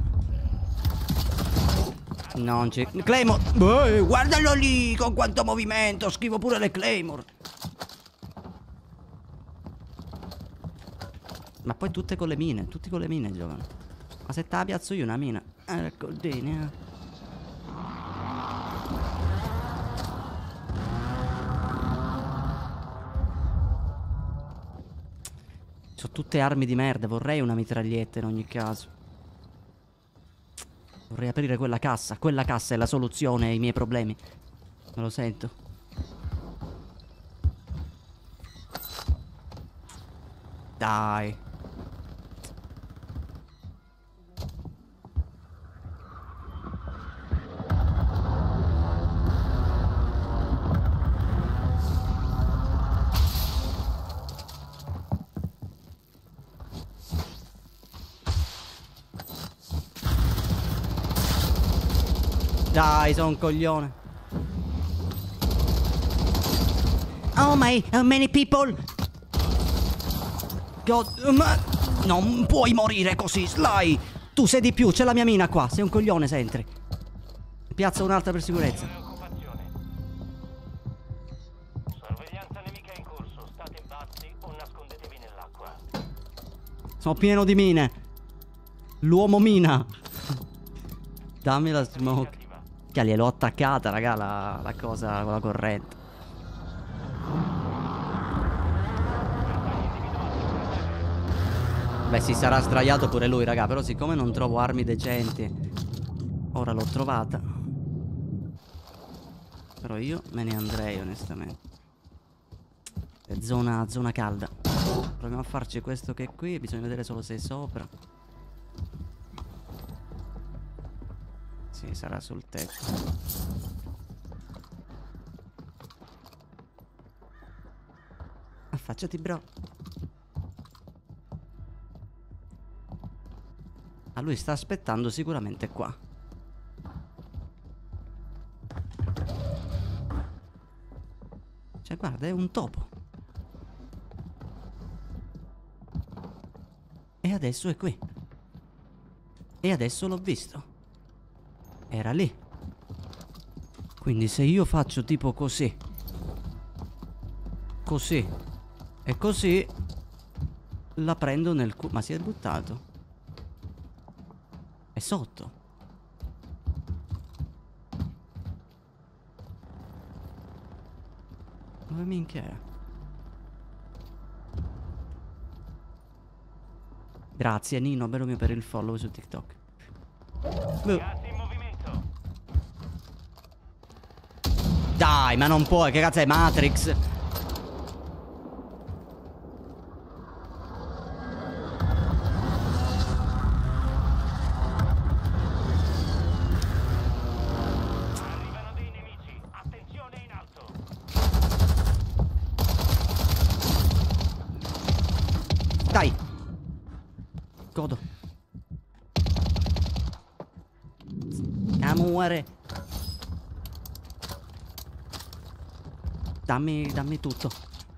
Non c'è... Claymore! Guardalo lì con quanto movimento! Schivo pure le Claymore! Ma poi tutte con le mine. Tutti con le mine giocano. Ma se te la piazzo io una mina... Ecco, bene, Sono tutte armi di merda, vorrei una mitraglietta in ogni caso. Vorrei aprire quella cassa è la soluzione ai miei problemi. Me lo sento. Dai. Dai, sono un coglione. Oh my, many people. God, ma non puoi morire così, Sly. Tu sei di più, c'è la mia mina qua. Sei un coglione se entri. Piazza un'altra per sicurezza. Occupazione. Sorveglianza nemica in corso. State bassi o nascondetevi nell'acqua. Sono pieno di mine. L'uomo mina. Dammi la smoke. Che gliel'ho attaccata, raga, la cosa con la corrente. Beh, si sarà sdraiato pure lui, raga. Però siccome non trovo armi decenti, ora l'ho trovata. Però io me ne andrei, onestamente. È zona calda. Proviamo a farci questo che è qui. Bisogna vedere solo se è sopra. Sì, sarà sul tetto. Affacciati, bro. Ah, lui sta aspettando sicuramente qua. Cioè, guarda, è un topo. E adesso è qui. E adesso l'ho visto. Era lì. Quindi se io faccio tipo così, così e così, la prendo nel culo. Ma si è buttato. È sotto. Dove minchia è? Grazie Nino, bello mio, per il follow su TikTok. Gas in movimento. Dai, ma non puoi, che cazzo è Matrix? Arrivano dei nemici. Attenzione in alto. Dai. Godo. Amore. Dammi tutto.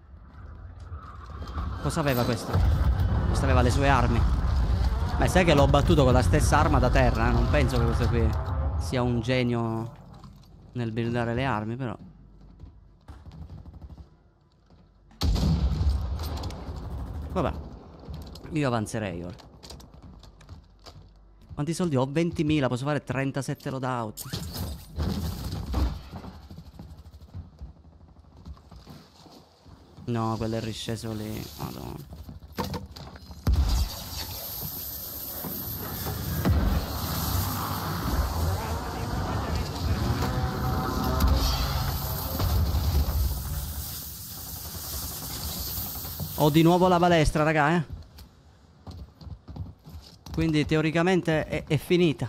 Cosa aveva questo? Questo aveva le sue armi. Ma sai che l'ho battuto con la stessa arma da terra, eh? Non penso che questo qui sia un genio nel buildare le armi, però. Vabbè. Io avanzerei ora. Quanti soldi ho? 20.000, posso fare 37 loadout. No, quello è risceso lì. Madonna. Ho di nuovo la balestra, raga, eh. Quindi teoricamente è finita.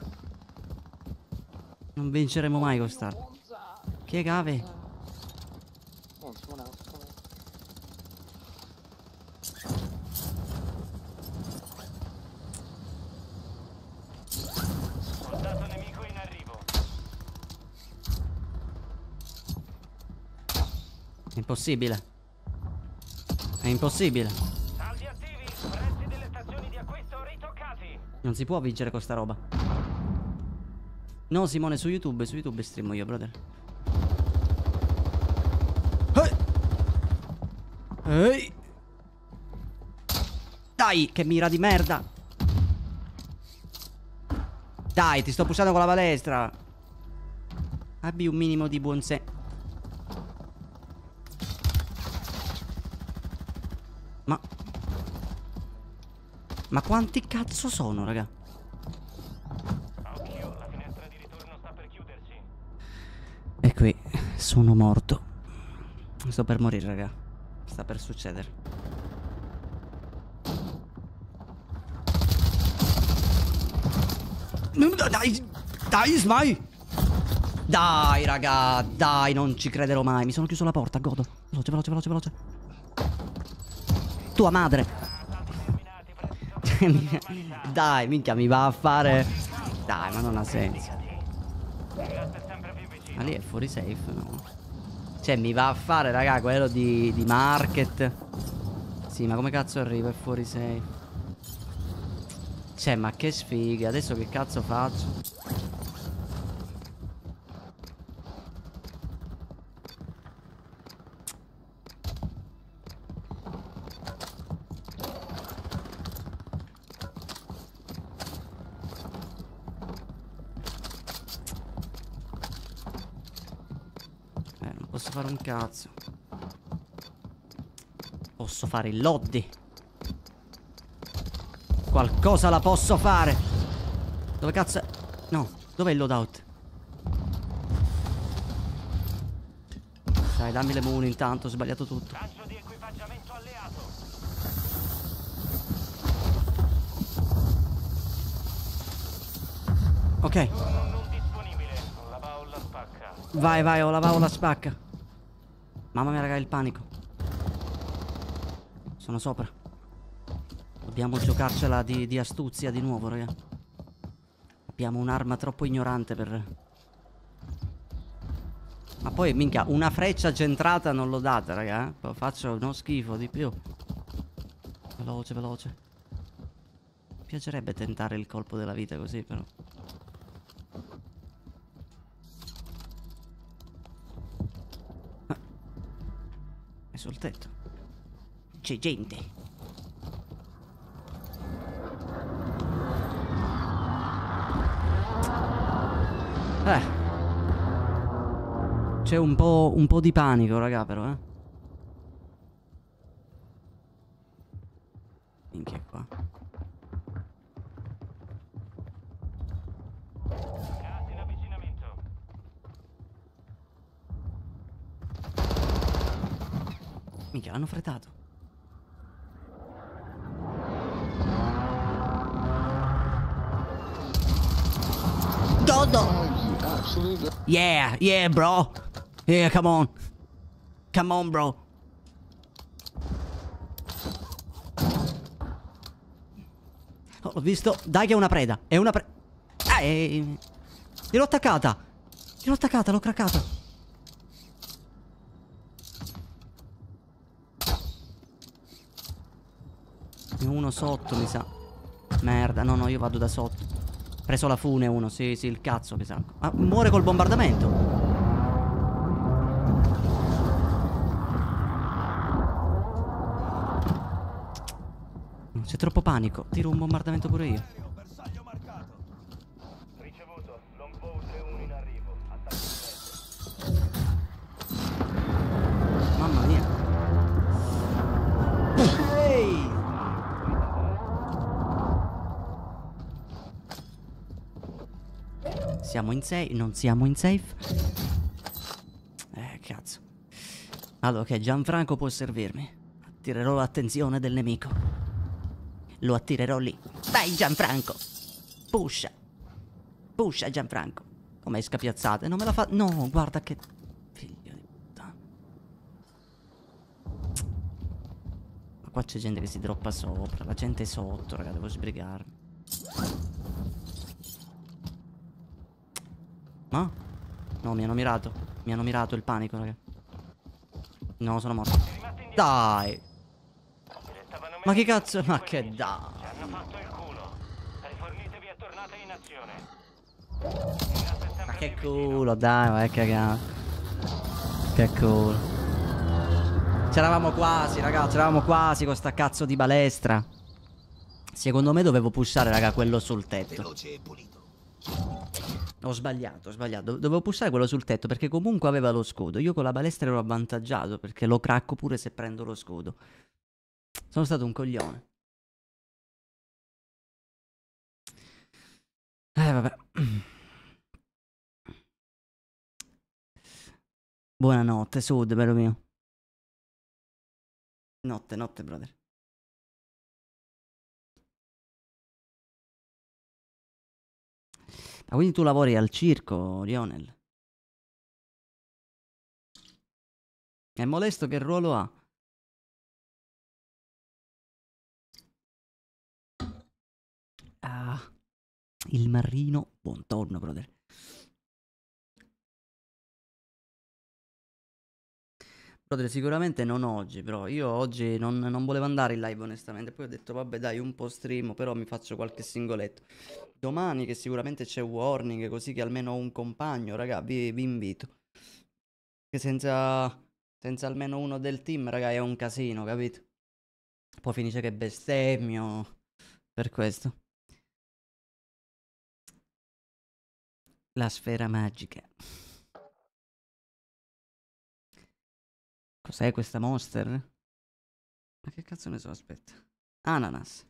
Non vinceremo mai quest'arma. Che cave? Non suona. Soldato nemico in arrivo. È impossibile. È impossibile. Saldi attivi. Prezzi delle stazioni di acquisto ritoccati. Non si può vincere con sta roba. No, Simone, su YouTube streamo io, brother. Ehi! Dai, che mira di merda! Dai, ti sto pushando con la balestra. Abbi un minimo di buonsenso. Ma quanti cazzo sono, raga? Occhio, la finestra di ritorno sta per chiudersi. E qui sono morto. Sto per morire, raga. Sta per succedere. Dai, Smai! Dai, raga, dai, non ci crederò mai. Mi sono chiuso la porta, godo. Veloce. Tua madre. Dai, minchia, mi va a fare. Dai, ma non ha senso. Ma lì è fuori safe, no? Cioè, mi va a fare, raga, quello di market. Sì, ma come cazzo arrivo? È fuori safe. Cioè, ma che sfiga. Adesso che cazzo faccio? fare un cazzo. Posso fare il loddi. Qualcosa la posso fare. Dove cazzo è? No, dov'è il loadout? Dai, dammi le muni intanto, ho sbagliato tutto. Lancio di equipaggiamento alleato. Ok, Turno non disponibile. La baulla spacca. vai, vai, ho la valvola spacca. Mamma mia, raga, il panico. Sono sopra. Dobbiamo giocarcela di astuzia di nuovo, raga. Abbiamo un'arma troppo ignorante per... Ma poi, minchia, una freccia centrata non l'ho data, raga. Poi faccio uno schifo di più. Veloce, veloce. Mi piacerebbe tentare il colpo della vita così, però. È sul tetto. C'è gente. C'è un po' di panico, raga, però, Minchia qua. Gas in avvicinamento. Minchia, l'hanno frettato. Dodo. Oh, you absolutely. Yeah, yeah, bro. Yeah, come on. Come on, bro. Oh, l'ho visto. Dai che è una preda. È una preda. Gliel'ho attaccata. Gliel'ho attaccata, l'ho craccata. Uno sotto, mi sa. Merda, no, no, io vado da sotto. Preso la fune uno, sì, sì, il cazzo che sa. Ma muore col bombardamento. C'è troppo panico. Tiro un bombardamento pure io. Bersaglio marcato. Ricevuto. Longbow 3-1 in arrivo. Attacco Mamma mia. Ehi! Siamo in safe? Non siamo in safe? Cazzo. Allora, ok, Gianfranco può servirmi. Attirerò l'attenzione del nemico. Lo attirerò lì. Vai Gianfranco. Pusha. Pusha, Gianfranco. Come scapiazzate? Non me la fa... No, guarda che... Figlio di puttana. Ma qua c'è gente che si droppa sopra. La gente è sotto, raga. Devo sbrigarmi. Ma? No, mi hanno mirato. Mi hanno mirato il panico, raga. No, sono morto. Dai. Ma che cazzo? Ma che dai. Ci hanno fatto il culo. Rifornitevi e tornate in azione. Ma che culo, dai, vai a cagare. Che culo. C'eravamo quasi, raga. C'eravamo quasi con sta cazzo di balestra. Secondo me dovevo pushare, raga, quello sul tetto. Veloce e pulito. Ho sbagliato, ho sbagliato. Dovevo pushare quello sul tetto perché comunque aveva lo scudo. Io con la balestra ero avvantaggiato perché lo cracco pure se prendo lo scudo. Sono stato un coglione. Vabbè. Buonanotte, Sud, bello mio. Notte, notte, brother. Ma quindi tu lavori al circo, Lionel? È molesto che ruolo ha? Ah, il marino. Buongiorno, brother. Brother, sicuramente non oggi, però io oggi non volevo andare in live onestamente. Poi ho detto, vabbè dai, un po' stream, però mi faccio qualche singoletto. Domani che sicuramente c'è Warning, così che almeno ho un compagno, raga, vi invito. Che senza almeno uno del team, raga, è un casino, capito? Poi finisce che bestemmio. Per questo. La sfera magica. Cos'è questa Monster? Ma che cazzo ne so, aspetta. Ananas.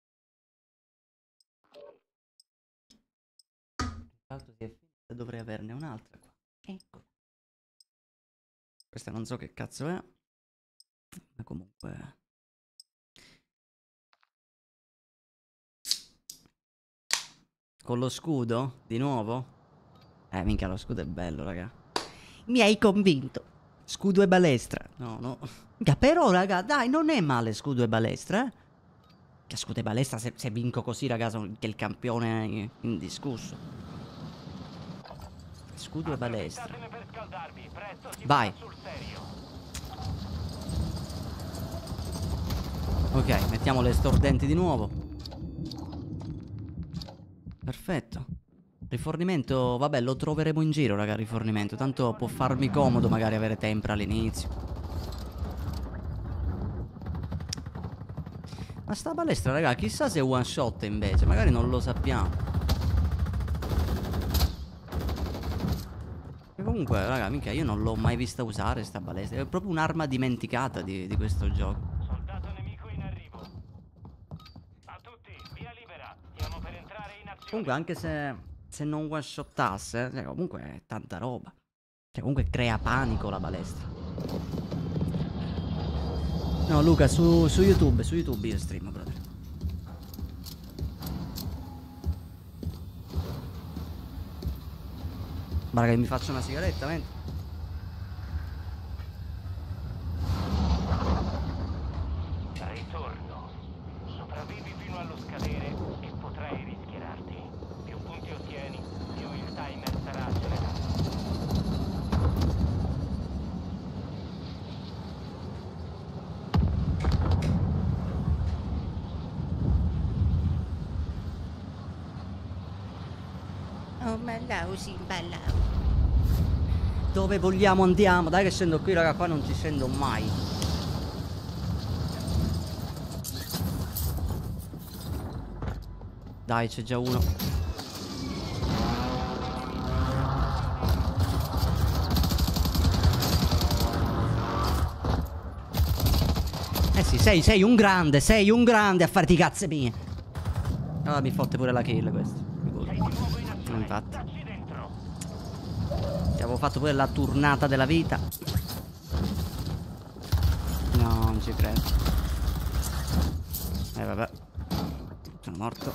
L'altro si è finita, dovrei averne un'altra qua. Ecco. Questa non so che cazzo è. Ma comunque... Con lo scudo? Di nuovo? Minchia, lo scudo è bello, raga. Mi hai convinto. Scudo e balestra. No, no. Minchia, però, raga, dai, non è male scudo e balestra, eh. Che scudo e balestra, se vinco così, raga, sono il campione indiscusso. Scudo e balestra. Per scaldarvi, presto si Vai. va sul serio. Ok, mettiamo le stordenti di nuovo. Perfetto. Rifornimento, vabbè, lo troveremo in giro, raga, rifornimento. Tanto può farmi comodo magari avere tempra all'inizio. Ma sta balestra, raga, chissà se è one shot invece. Magari non lo sappiamo. E comunque, raga, mica io non l'ho mai vista usare sta balestra. È proprio un'arma dimenticata di questo gioco. Soldato nemico in arrivo. A tutti, via libera. Stiamo per entrare in azione. Comunque, anche se non one shottasse, cioè, comunque è tanta roba. Cioè, comunque crea panico la balestra. No, Luca, su YouTube io stream, brother. Guarda che mi faccio una sigaretta, mentre. Ritorno. Sopravvivi fino allo scadere e potrai rischierarti. Più punti ottieni, più il timer sarà accelerato. Oh, ballau, sì, ballau. Dove vogliamo andiamo? Dai che scendo qui, raga, qua non ci scendo mai. Dai, c'è già uno. Eh sì, sei un grande a farti cazze mie. Ah, mi fotte pure la kill questo. Infatti. Ti avevo fatto pure la turnata della vita. No, non ci credo. Vabbè. Sono morto.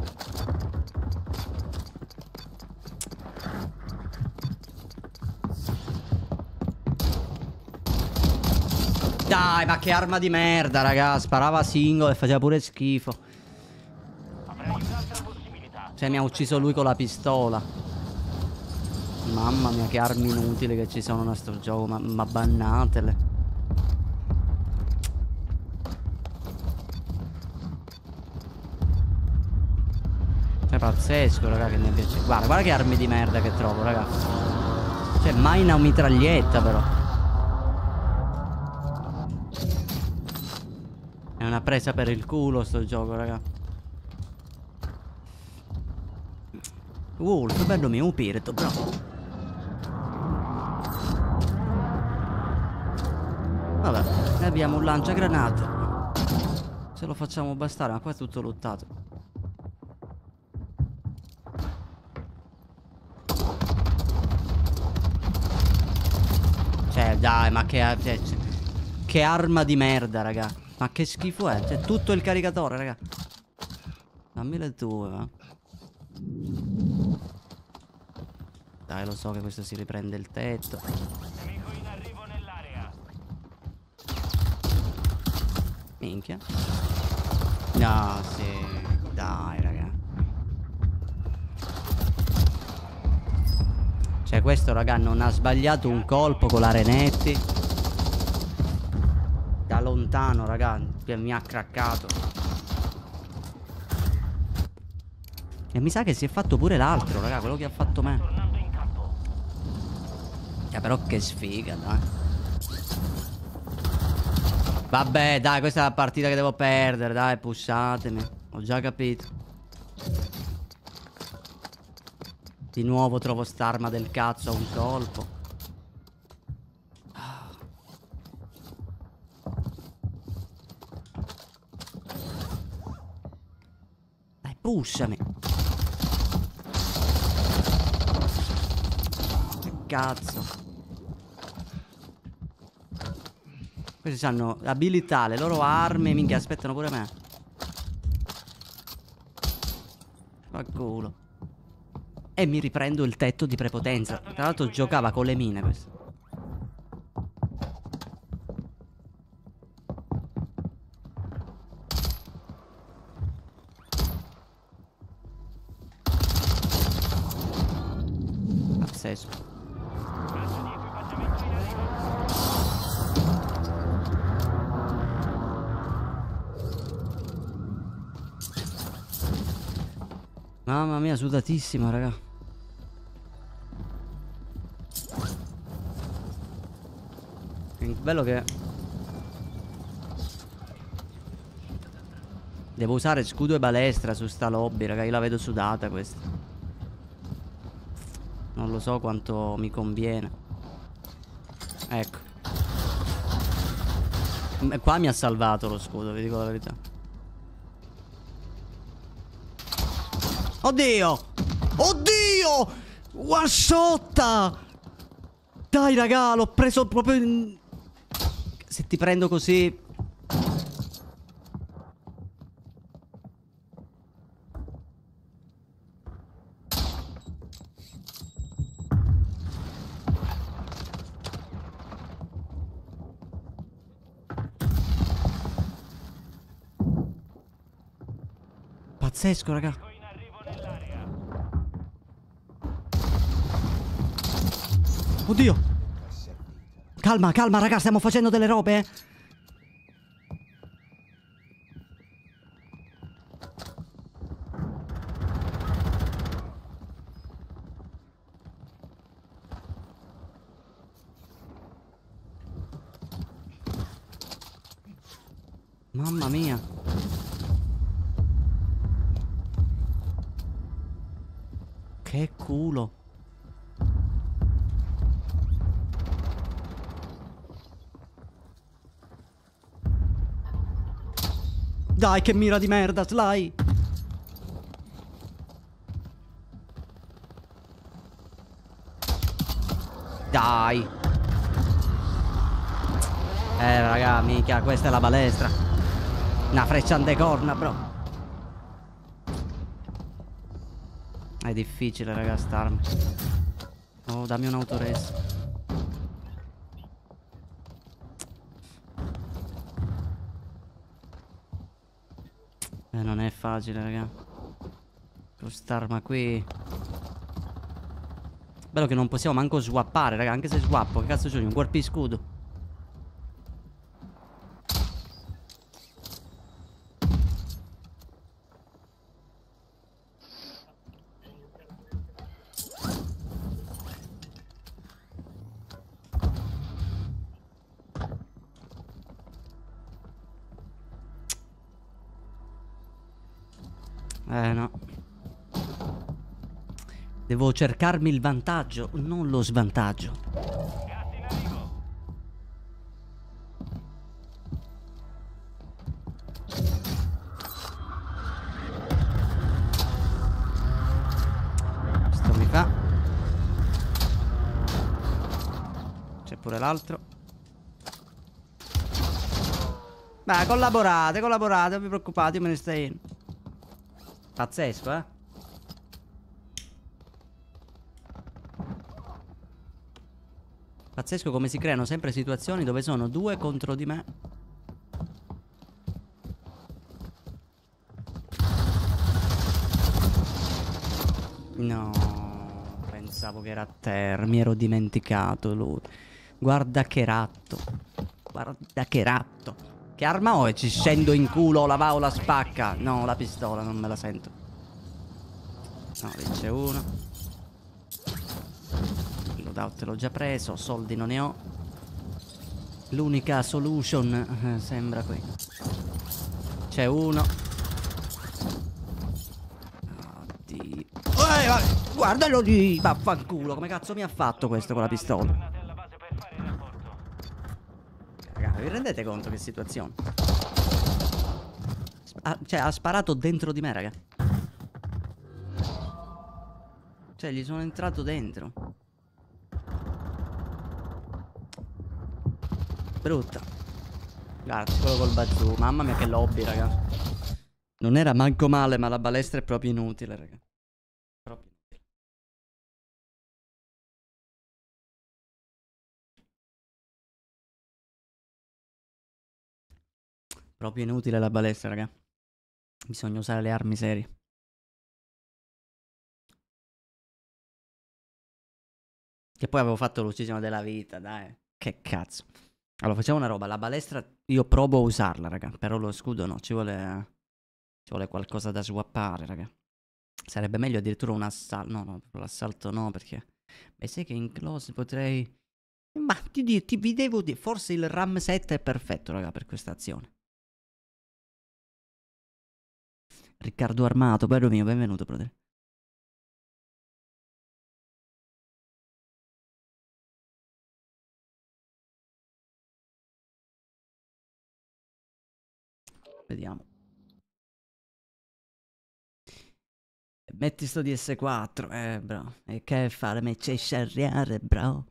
Dai, ma che arma di merda, raga. Sparava singolo e faceva pure schifo. Cioè, mi ha ucciso lui con la pistola. Mamma mia, che armi inutili che ci sono in sto gioco. Ma bannatele. Cioè, pazzesco, raga, che ne piace. Guarda che armi di merda che trovo, raga. Cioè, mai una mitraglietta, però. È una presa per il culo sto gioco, raga. Wolf, bello mio, un pirito, bravo. Vabbè, ne abbiamo un lanciagranate. Se lo facciamo bastare, ma qua è tutto lottato. Cioè, dai, ma che arma di merda, raga. Ma che schifo è? C'è tutto il caricatore, raga. Dammi le tue, va. Dai, lo so che questo si riprende il tetto. Nemico in arrivo nell'area. Minchia. No, sì. Dai, raga. Cioè, questo, raga, non ha sbagliato un colpo con la Renetti. Da lontano, raga, che mi ha craccato. E mi sa che si è fatto pure l'altro, raga, quello che ha fatto me. Tornando in campo. Però che sfiga, dai. Vabbè, dai, questa è la partita che devo perdere, dai, pussatemi. Ho già capito. Di nuovo trovo st'arma del cazzo a un colpo. Pushami. Che cazzo. Questi hanno abilità, le loro armi. Minchia, aspettano pure me. Fa culo. E mi riprendo il tetto di prepotenza. Tra l'altro giocava con le mine questo. Pazzesco. Mamma mia, sudatissimo, raga. È bello che devo usare scudo e balestra su sta lobby, raga. Io la vedo sudata questa. Non lo so quanto mi conviene. Ecco. Qua mi ha salvato lo scudo, vi dico la verità. Oddio! Oddio! One shot! Dai raga, l'ho preso proprio in... Se ti prendo così... Pazzesco raga. Oddio. Calma, calma raga, stiamo facendo delle robe, eh. Mamma mia. Che culo. Dai, che mira di merda, Sly. Dai. Raga, mica, questa è la balestra. Una freccia antecorna, bro. È difficile, raga, starmi. Oh, dammi un autores. Non è facile, raga. Quest'arma qui. Bello che non possiamo manco swappare, raga. Anche se swappo, che cazzo c'ho io? Un colpo di scudo. No. Devo cercarmi il vantaggio, non lo svantaggio. Gas in arrivo. Questo mi fa. C'è pure l'altro. Beh, collaborate, collaborate, non vi preoccupate, io me ne stai in. Pazzesco, eh? Pazzesco come si creano sempre situazioni dove sono due contro di me. No, pensavo che era a terra, mi ero dimenticato lui. Guarda che ratto. Guarda che ratto. Che arma ho e ci scendo in culo, la va o la spacca? No, la pistola, non me la sento. No, lì c'è uno. Il loadout l'ho già preso, soldi non ne ho. L'unica solution sembra qui. C'è uno. Oddio. Guardalo lì, vaffanculo. Come cazzo mi ha fatto questo con la pistola? Raga, vi rendete conto che situazione? Cioè, ha sparato dentro di me, raga. Cioè, gli sono entrato dentro. Brutta. Guarda, quello col bazooka. Mamma mia che lobby, raga. Non era manco male, ma la balestra è proprio inutile, raga. Proprio inutile. Proprio inutile la balestra, raga. Bisogna usare le armi serie. Che poi avevo fatto l'uccisione della vita, dai. Che cazzo. Allora, facciamo una roba. La balestra io provo a usarla, raga. Però lo scudo no, ci vuole qualcosa da swappare, raga. Sarebbe meglio addirittura un assalto. No, no, l'assalto no, perché... Beh, sai che in close potrei... Ma vi devo dire, forse il RAM 7 è perfetto, raga, per questa azione. Riccardo Armato, bello mio, benvenuto, brother. Vediamo. Metti sto DS4, bro. E che fare? Me c'è scerriare, bro.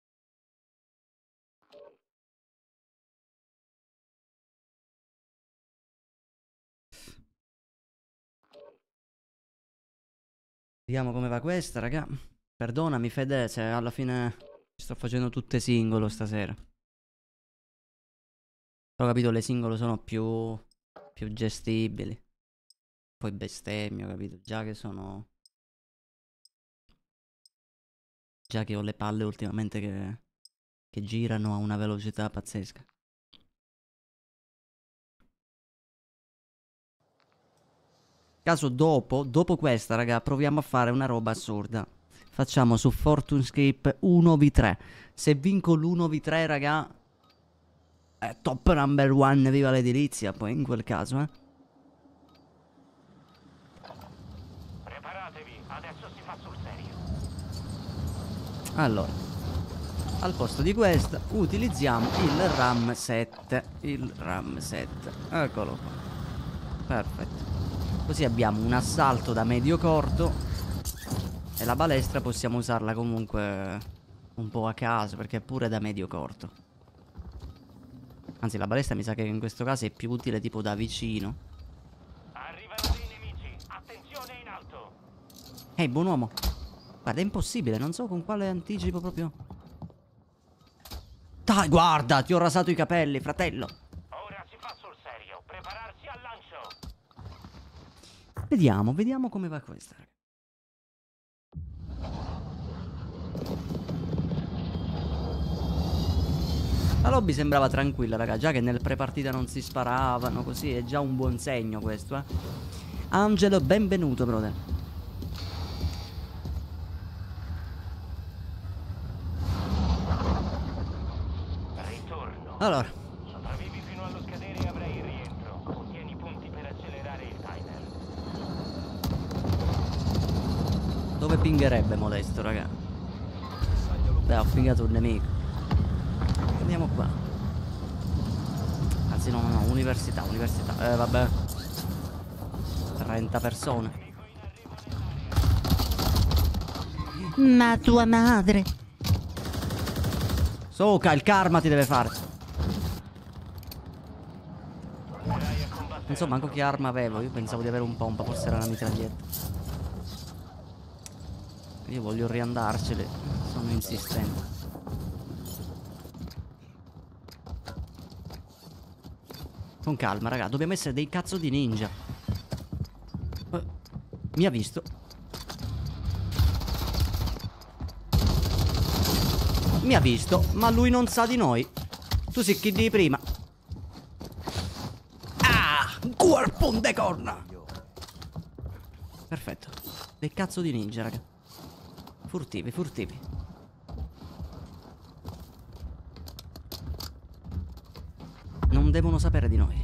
Vediamo come va questa, raga. Perdonami, Fede, se alla fine sto facendo tutte singolo stasera. Però capito, le singolo sono più gestibili. Poi bestemmio, capito? Già che sono... Già che ho le palle ultimamente che girano a una velocità pazzesca. Caso dopo questa, raga, proviamo a fare una roba assurda. Facciamo su Fortunescape 1v3. Se vinco l'1v3, raga, è top number one, viva l'edilizia. Poi in quel caso, Preparatevi, adesso si fa sul serio. Allora, al posto di questa utilizziamo il RAM 7. Il RAM 7, eccolo qua. Perfetto. Così abbiamo un assalto da medio corto. E la balestra possiamo usarla comunque un po' a caso, perché è pure da medio corto. Anzi, la balestra mi sa che in questo caso è più utile tipo da vicino. Arrivano dei nemici, attenzione in alto. Ehi, buon uomo. Guarda, è impossibile, non so con quale anticipo proprio. Dai, guarda, ti ho rasato i capelli, fratello. Ora si fa sul serio, prepararsi al lancio. Vediamo come va questa, raga. La lobby sembrava tranquilla, raga. Già che nel prepartita non si sparavano, così è già un buon segno questo, Angelo, benvenuto, brother. Ritorno. Allora, Sopravvivi fino allo scadere e avrai il rientro. Ottieni punti per accelerare il timer. dove pingherebbe Modesto, raga? Beh, ho pingato un nemico. Andiamo qua. Anzi, no, università. Vabbè. 30 persone. Ma tua madre. Soka, il karma ti deve fare. Non so manco che arma avevo. Io pensavo di avere un pompa, forse era una mitraglietta. Io voglio riandarceli. Sono insistente. Con calma, raga. Dobbiamo essere dei cazzo di ninja. Mi ha visto. Mi ha visto, ma lui non sa di noi. Tu sei chi di prima. Ah! Corpon de corna! Perfetto. Dei cazzo di ninja, raga. Furtivi, furtivi. Non devono sapere di noi.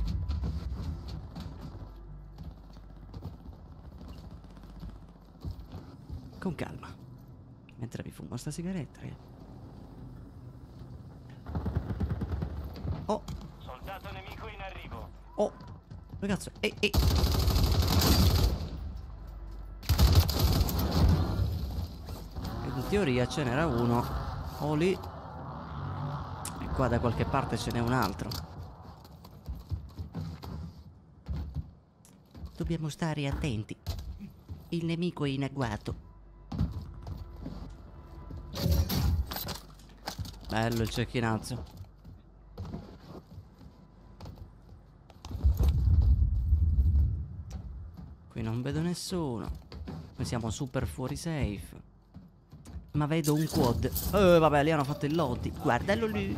Con calma. Mentre vi fumo sta sigaretta, raga. Oh. Soldato nemico in arrivo. Oh. Ragazzo. Ehi. teoria ce n'era uno o lì e qua da qualche parte ce n'è un altro. Dobbiamo stare attenti. Il nemico è in agguato. Bello il cecchinazzo. Qui non vedo nessuno. Noi siamo super fuori safe. Ma vedo un quad. Vabbè, lì hanno fatto il lodi. Guardalo lì.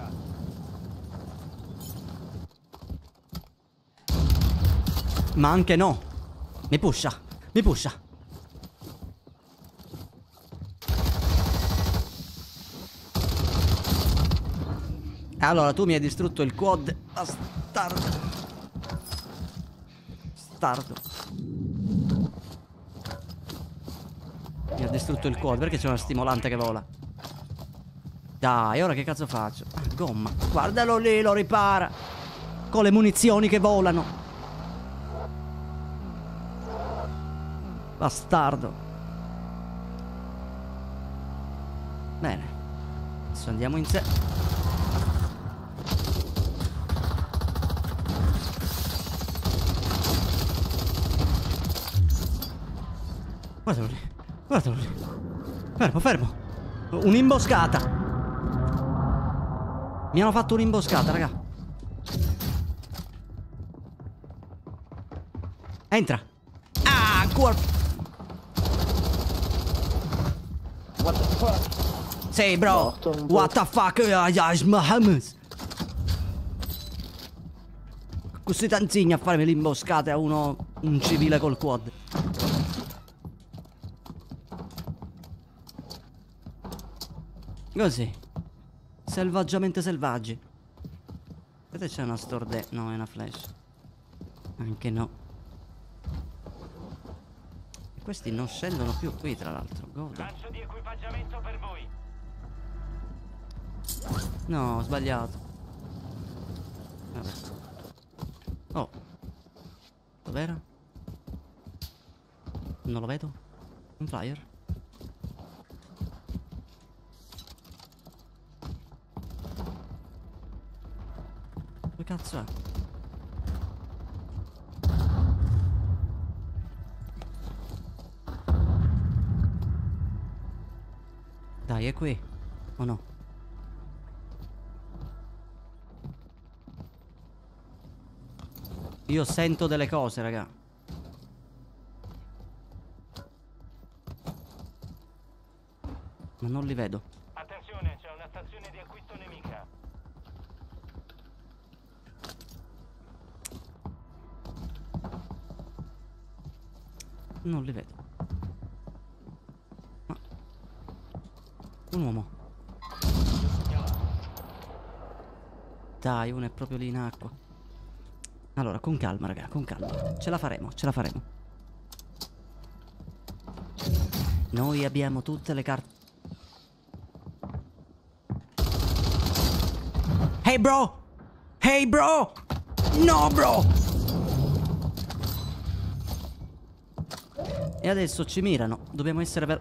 Ma anche no. Mi pusha. Mi pusha. Allora, tu mi hai distrutto il quad. Bastardo. Bastardo. Mi ha distrutto il quad. Perché c'è una stimolante che vola? Dai, ora che cazzo faccio? Ah, gomma. Guardalo lì, lo ripara. Con le munizioni che volano. Bastardo. Bene. Adesso andiamo in sé. Guardalo lì. Guardalo lì. Fermo, fermo. Un'imboscata. Mi hanno fatto un'imboscata, raga. Entra. Ah, What the fuck? Sì, bro. Morto un po'. What the fuck? Muhammad. Così tanzigni a farmi l'imboscata a un civile col quad. Così. Selvaggiamente selvaggi. Vedete c'è una storde. No, è una flash. Anche no. E questi non scendono più qui, tra l'altro. Goda. Lancio di equipaggiamento per voi. No, ho sbagliato. Vabbè. Oh. Dov'era? Non lo vedo. Un flyer. Dove cazzo è? Dai, è qui. O no? Io sento delle cose, raga. Ma non li vedo. Attenzione, c'è una stazione di acquisto nemica. Non li vedo. Ma... un uomo. Dai, uno è proprio lì in acqua. Allora, con calma, raga, con calma. Ce la faremo, ce la faremo. Noi abbiamo tutte le carte. Hey bro! Hey bro! No bro! E adesso ci mirano. Dobbiamo essere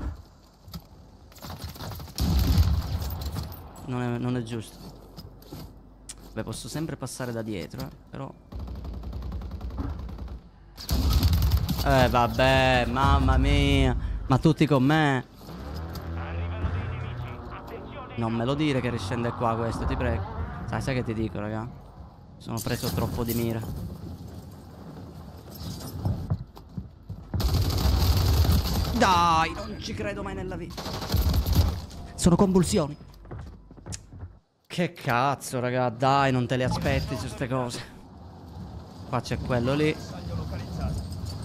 non è giusto. Beh, posso sempre passare da dietro, però. Vabbè, mamma mia. Ma tutti con me. Arrivano dei nemici. Attenzione. Non me lo dire che riscende qua questo, ti prego. Sai che ti dico, raga? Sono preso troppo di mira. Dai, non ci credo mai nella vita. Sono convulsioni. Che cazzo, raga, dai, non te le aspetti su queste cose. Qua c'è quello lì. Bersaglio localizzato.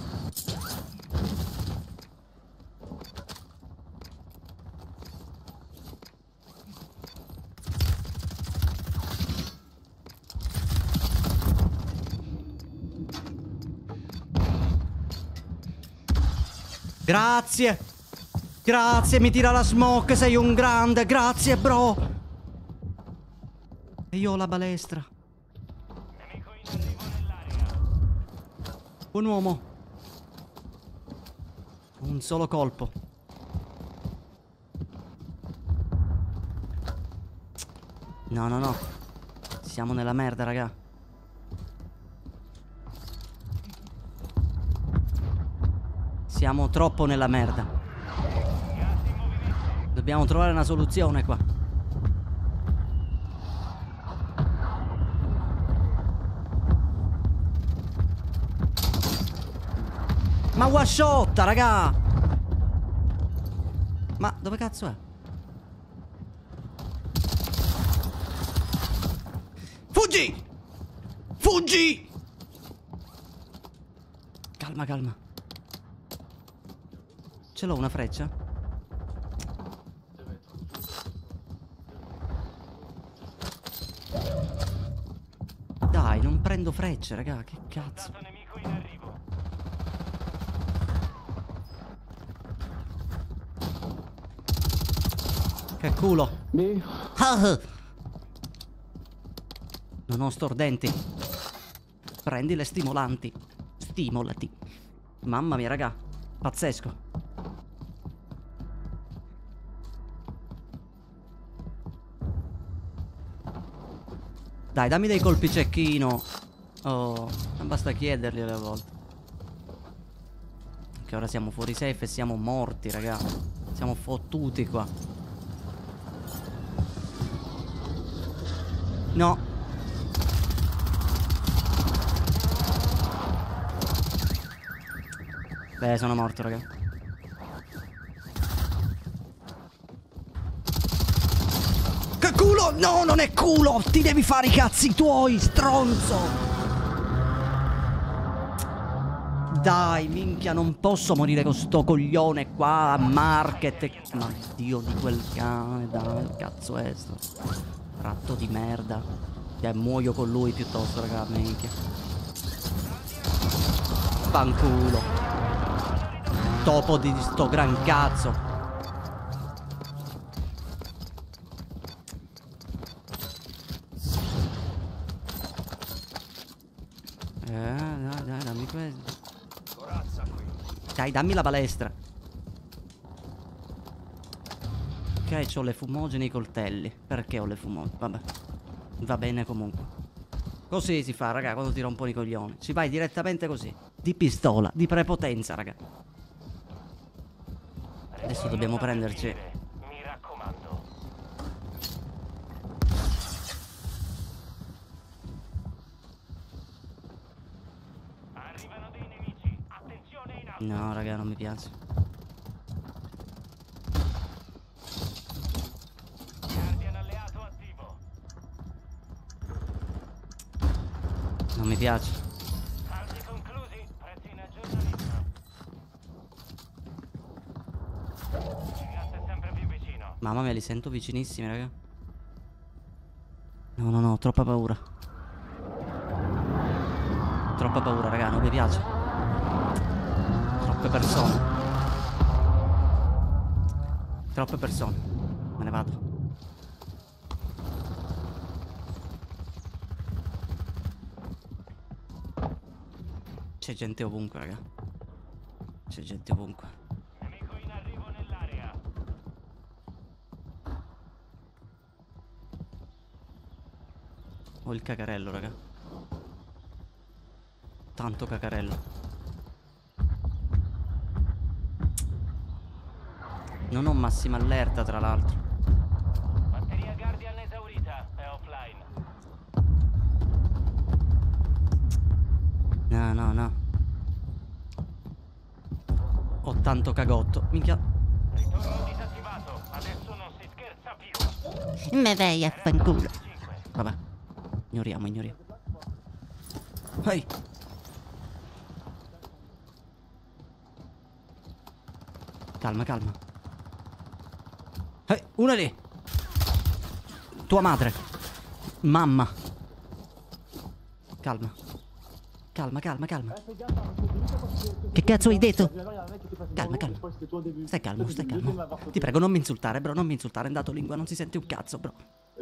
Grazie. Grazie, mi tira la smoke, sei un grande. Grazie, bro. E io ho la balestra. Nemico in arrivo nell'area. Un uomo. Un solo colpo. No, no, no. Siamo nella merda, raga. Siamo troppo nella merda. Dobbiamo trovare una soluzione qua. Ma washotta, raga! Ma dove cazzo è? Fuggi! Fuggi! Calma, calma. Ce l'ho una freccia? Dai, non prendo frecce, raga, che cazzo. Nemico in arrivo. Che culo. B. Ah! Non ho stordenti. Prendi le stimolanti. Stimolati. Mamma mia, raga. Pazzesco. Dai, dammi dei colpi cecchino. Oh, non basta chiederli alle volte. Che ora siamo fuori safe e siamo morti, raga. Siamo fottuti qua. No. Beh, sono morto, raga. Che culo! No, non è culo! Ti devi fare i cazzi tuoi, stronzo! Dai, minchia, non posso morire con sto coglione qua a market. Ma Dio di quel cane, dai, che cazzo è sto? Ratto di merda. Muoio con lui piuttosto, raga, minchia. Fanculo. Topo di sto gran cazzo. Dai, dammi questo. Dai, dammi la balestra. Ok, c'ho le fumogene e i coltelli. Perché ho le fumogene? Vabbè. Va bene comunque. Così si fa, raga, quando ti rompono i coglioni. Ci vai direttamente così. Di pistola, di prepotenza, raga. Adesso dobbiamo prenderci. Mi raccomando. Arrivano dei nemici. Attenzione in alto. No, raga, non mi piace. Guardian alleato attivo. Non mi piace. Saldi conclusi. Prezzi in aggiornamento. Il gas è sempre più vicino. Mamma mia, li sento vicinissimi, raga. No, no, no, troppa paura. Troppa paura, raga, non mi piace. Troppe persone. Troppe persone. Me ne vado. C'è gente ovunque, raga. C'è gente ovunque. Nemico in arrivo nell'area. Ho il cacarello, raga. Tanto cacarello. Non ho massima allerta, tra l'altro. Batteria Guardian esaurita. È offline. No, no, no. Ho tanto cagotto. Minchia. Ritorno disattivato. Adesso non si scherza più. Me vai a fanculo. 5. Vabbè. Ignoriamo, ignoriamo. Ehi. Calma, calma. Una lì. Tua madre. Mamma. Calma. Calma, calma, calma. Che cazzo hai detto? Calma, calma. Stai calmo, stai calmo. Ti prego, non mi insultare, bro. Non mi insultare. È andato lingua, non si sente un cazzo, bro.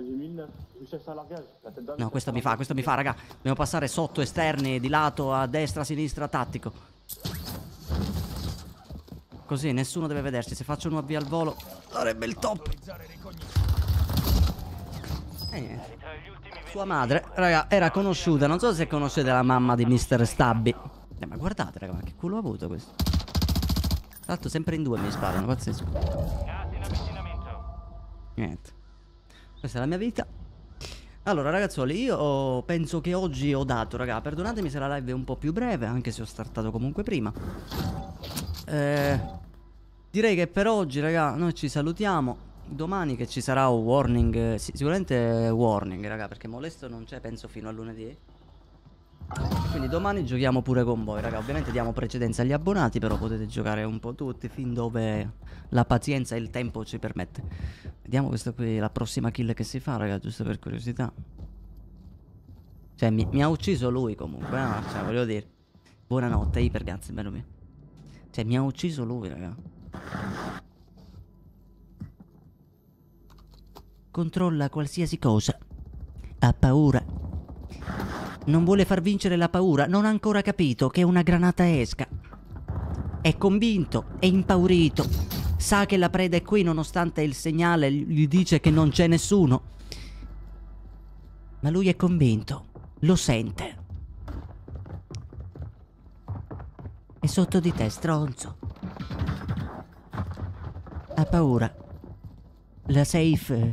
No, questo mi fa, raga. Dobbiamo passare sotto, esterni, di lato, a destra, a sinistra, tattico. Così nessuno deve vederci. Se faccio un avvio al volo sarebbe il top. E niente. Eri tra gli ultimi Sua madre, raga, era conosciuta. Non so se conoscete la mamma di Mr. Stabby. Ma guardate, raga, ma che culo ha avuto questo? Tra l'altro sempre in due mi sparano, pazzesco. gas in avvicinamento. Niente. Questa è la mia vita. Allora ragazzuoli, io penso che oggi ho dato, raga. Perdonatemi se la live è un po' più breve, anche se ho startato comunque prima. Direi che per oggi, raga, noi ci salutiamo. Domani che ci sarà un warning, sicuramente warning, raga, perché molesto non c'è, penso, fino a lunedì. Quindi domani giochiamo pure con voi, raga. Ovviamente diamo precedenza agli abbonati, però potete giocare un po' tutti fin dove la pazienza e il tempo ci permette. Vediamo questa qui, la prossima kill che si fa, raga, giusto per curiosità. Cioè, mi ha ucciso lui comunque, no? Cioè, voglio dire. Buonanotte, ipergazzi, bello mio. Cioè, mi ha ucciso lui, raga. Controlla qualsiasi cosa. Ha paura. Non vuole far vincere la paura. Non ha ancora capito che una granata esca. È convinto, è impaurito. Sa che la preda è qui nonostante il segnale gli dice che non c'è nessuno. Ma lui è convinto. Lo sente. È sotto di te, stronzo. Ha paura. La safe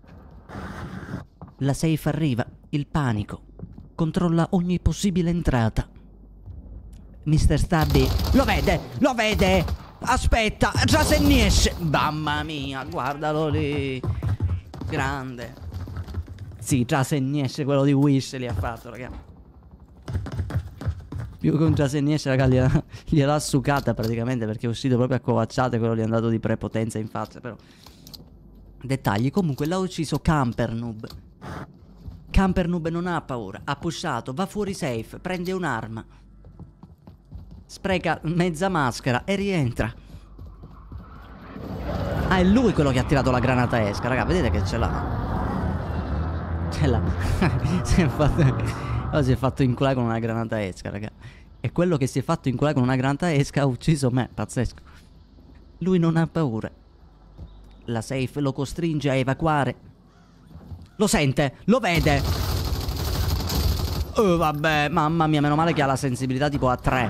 arriva. Il panico. Controlla ogni possibile entrata. Mr. Stabby lo vede, lo vede. Aspetta, già se ne esce. Mamma mia, guardalo lì. Grande. Sì, già se ne esce, quello di Wish li ha fatto, raga. Più che un già se ne esce, raga, gliel'ha succata praticamente, perché è uscito proprio a covacciate. Quello gli è andato di prepotenza in faccia, però. Dettagli. Comunque l'ha ucciso Camper Noob. Camper Noob non ha paura. Ha pushato, va fuori safe, prende un'arma, spreca mezza maschera e rientra. Ah, è lui quello che ha tirato la granata esca, raga. Vedete che ce l'ha. Ce l'ha. si è fatto inculare con una granata esca, raga. E quello che si è fatto inculare con una granata esca ha ucciso me. Pazzesco. Lui non ha paura. La safe lo costringe a evacuare. Lo sente, lo vede. Vabbè, mamma mia, meno male che ha la sensibilità tipo a 3.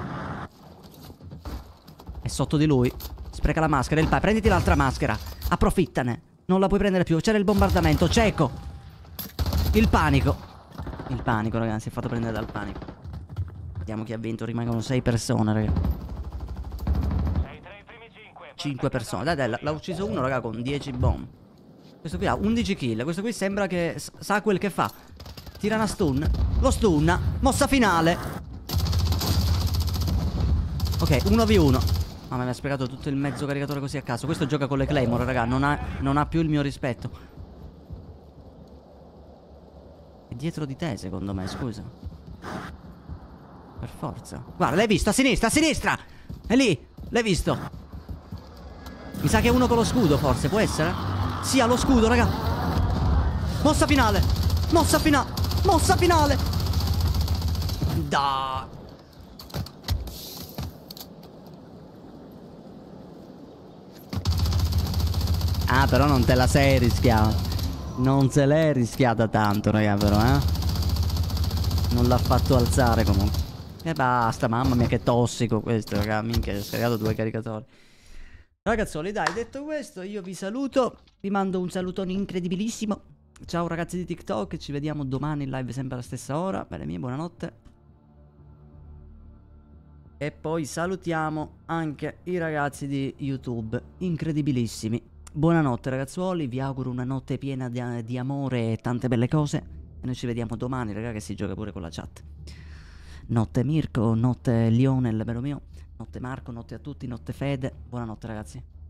È sotto di lui. Spreca la maschera, il prenditi l'altra maschera. Approfittane. Non la puoi prendere più. C'era il bombardamento, cieco. Il panico. Il panico, ragazzi, si è fatto prendere dal panico. Vediamo chi ha vinto. Rimangono 6 persone, raga. Sei tra i primi 5. 5 persone. Dai, l'ha ucciso uno, raga, con 10 bomb. Questo qui ha 11 kill. Questo qui sembra che sa quel che fa. Tira una stun. Lo stunna. Mossa finale. Ok, 1v1. Mamma, mi ha spiegato tutto il mezzo caricatore così a caso. Questo gioca con le Claymore, raga. Non ha più il mio rispetto. È dietro di te, secondo me, scusa. Per forza. Guarda, l'hai visto? A sinistra, a sinistra. È lì. L'hai visto? Mi sa che è uno con lo scudo, forse. Può essere? Sì, ha lo scudo, raga. Mossa finale. Mossa finale. Mossa finale. Da. Ah, però non te la sei rischiata. Non se l'è rischiata tanto, raga, però, Non l'ha fatto alzare comunque. E basta, mamma mia, che tossico questo, raga. Minchia, ho scaricato 2 caricatori. Ragazzoli, dai, detto questo, io vi saluto. Vi mando un salutone incredibilissimo. Ciao ragazzi di TikTok, ci vediamo domani in live sempre alla stessa ora. Bene mie, buonanotte. E poi salutiamo anche i ragazzi di YouTube, incredibilissimi. Buonanotte ragazzuoli, vi auguro una notte piena di amore e tante belle cose. E noi ci vediamo domani, raga, che si gioca pure con la chat. Notte Mirko, notte Lionel, bello mio. Notte Marco, notte a tutti, notte Fede. Buonanotte ragazzi.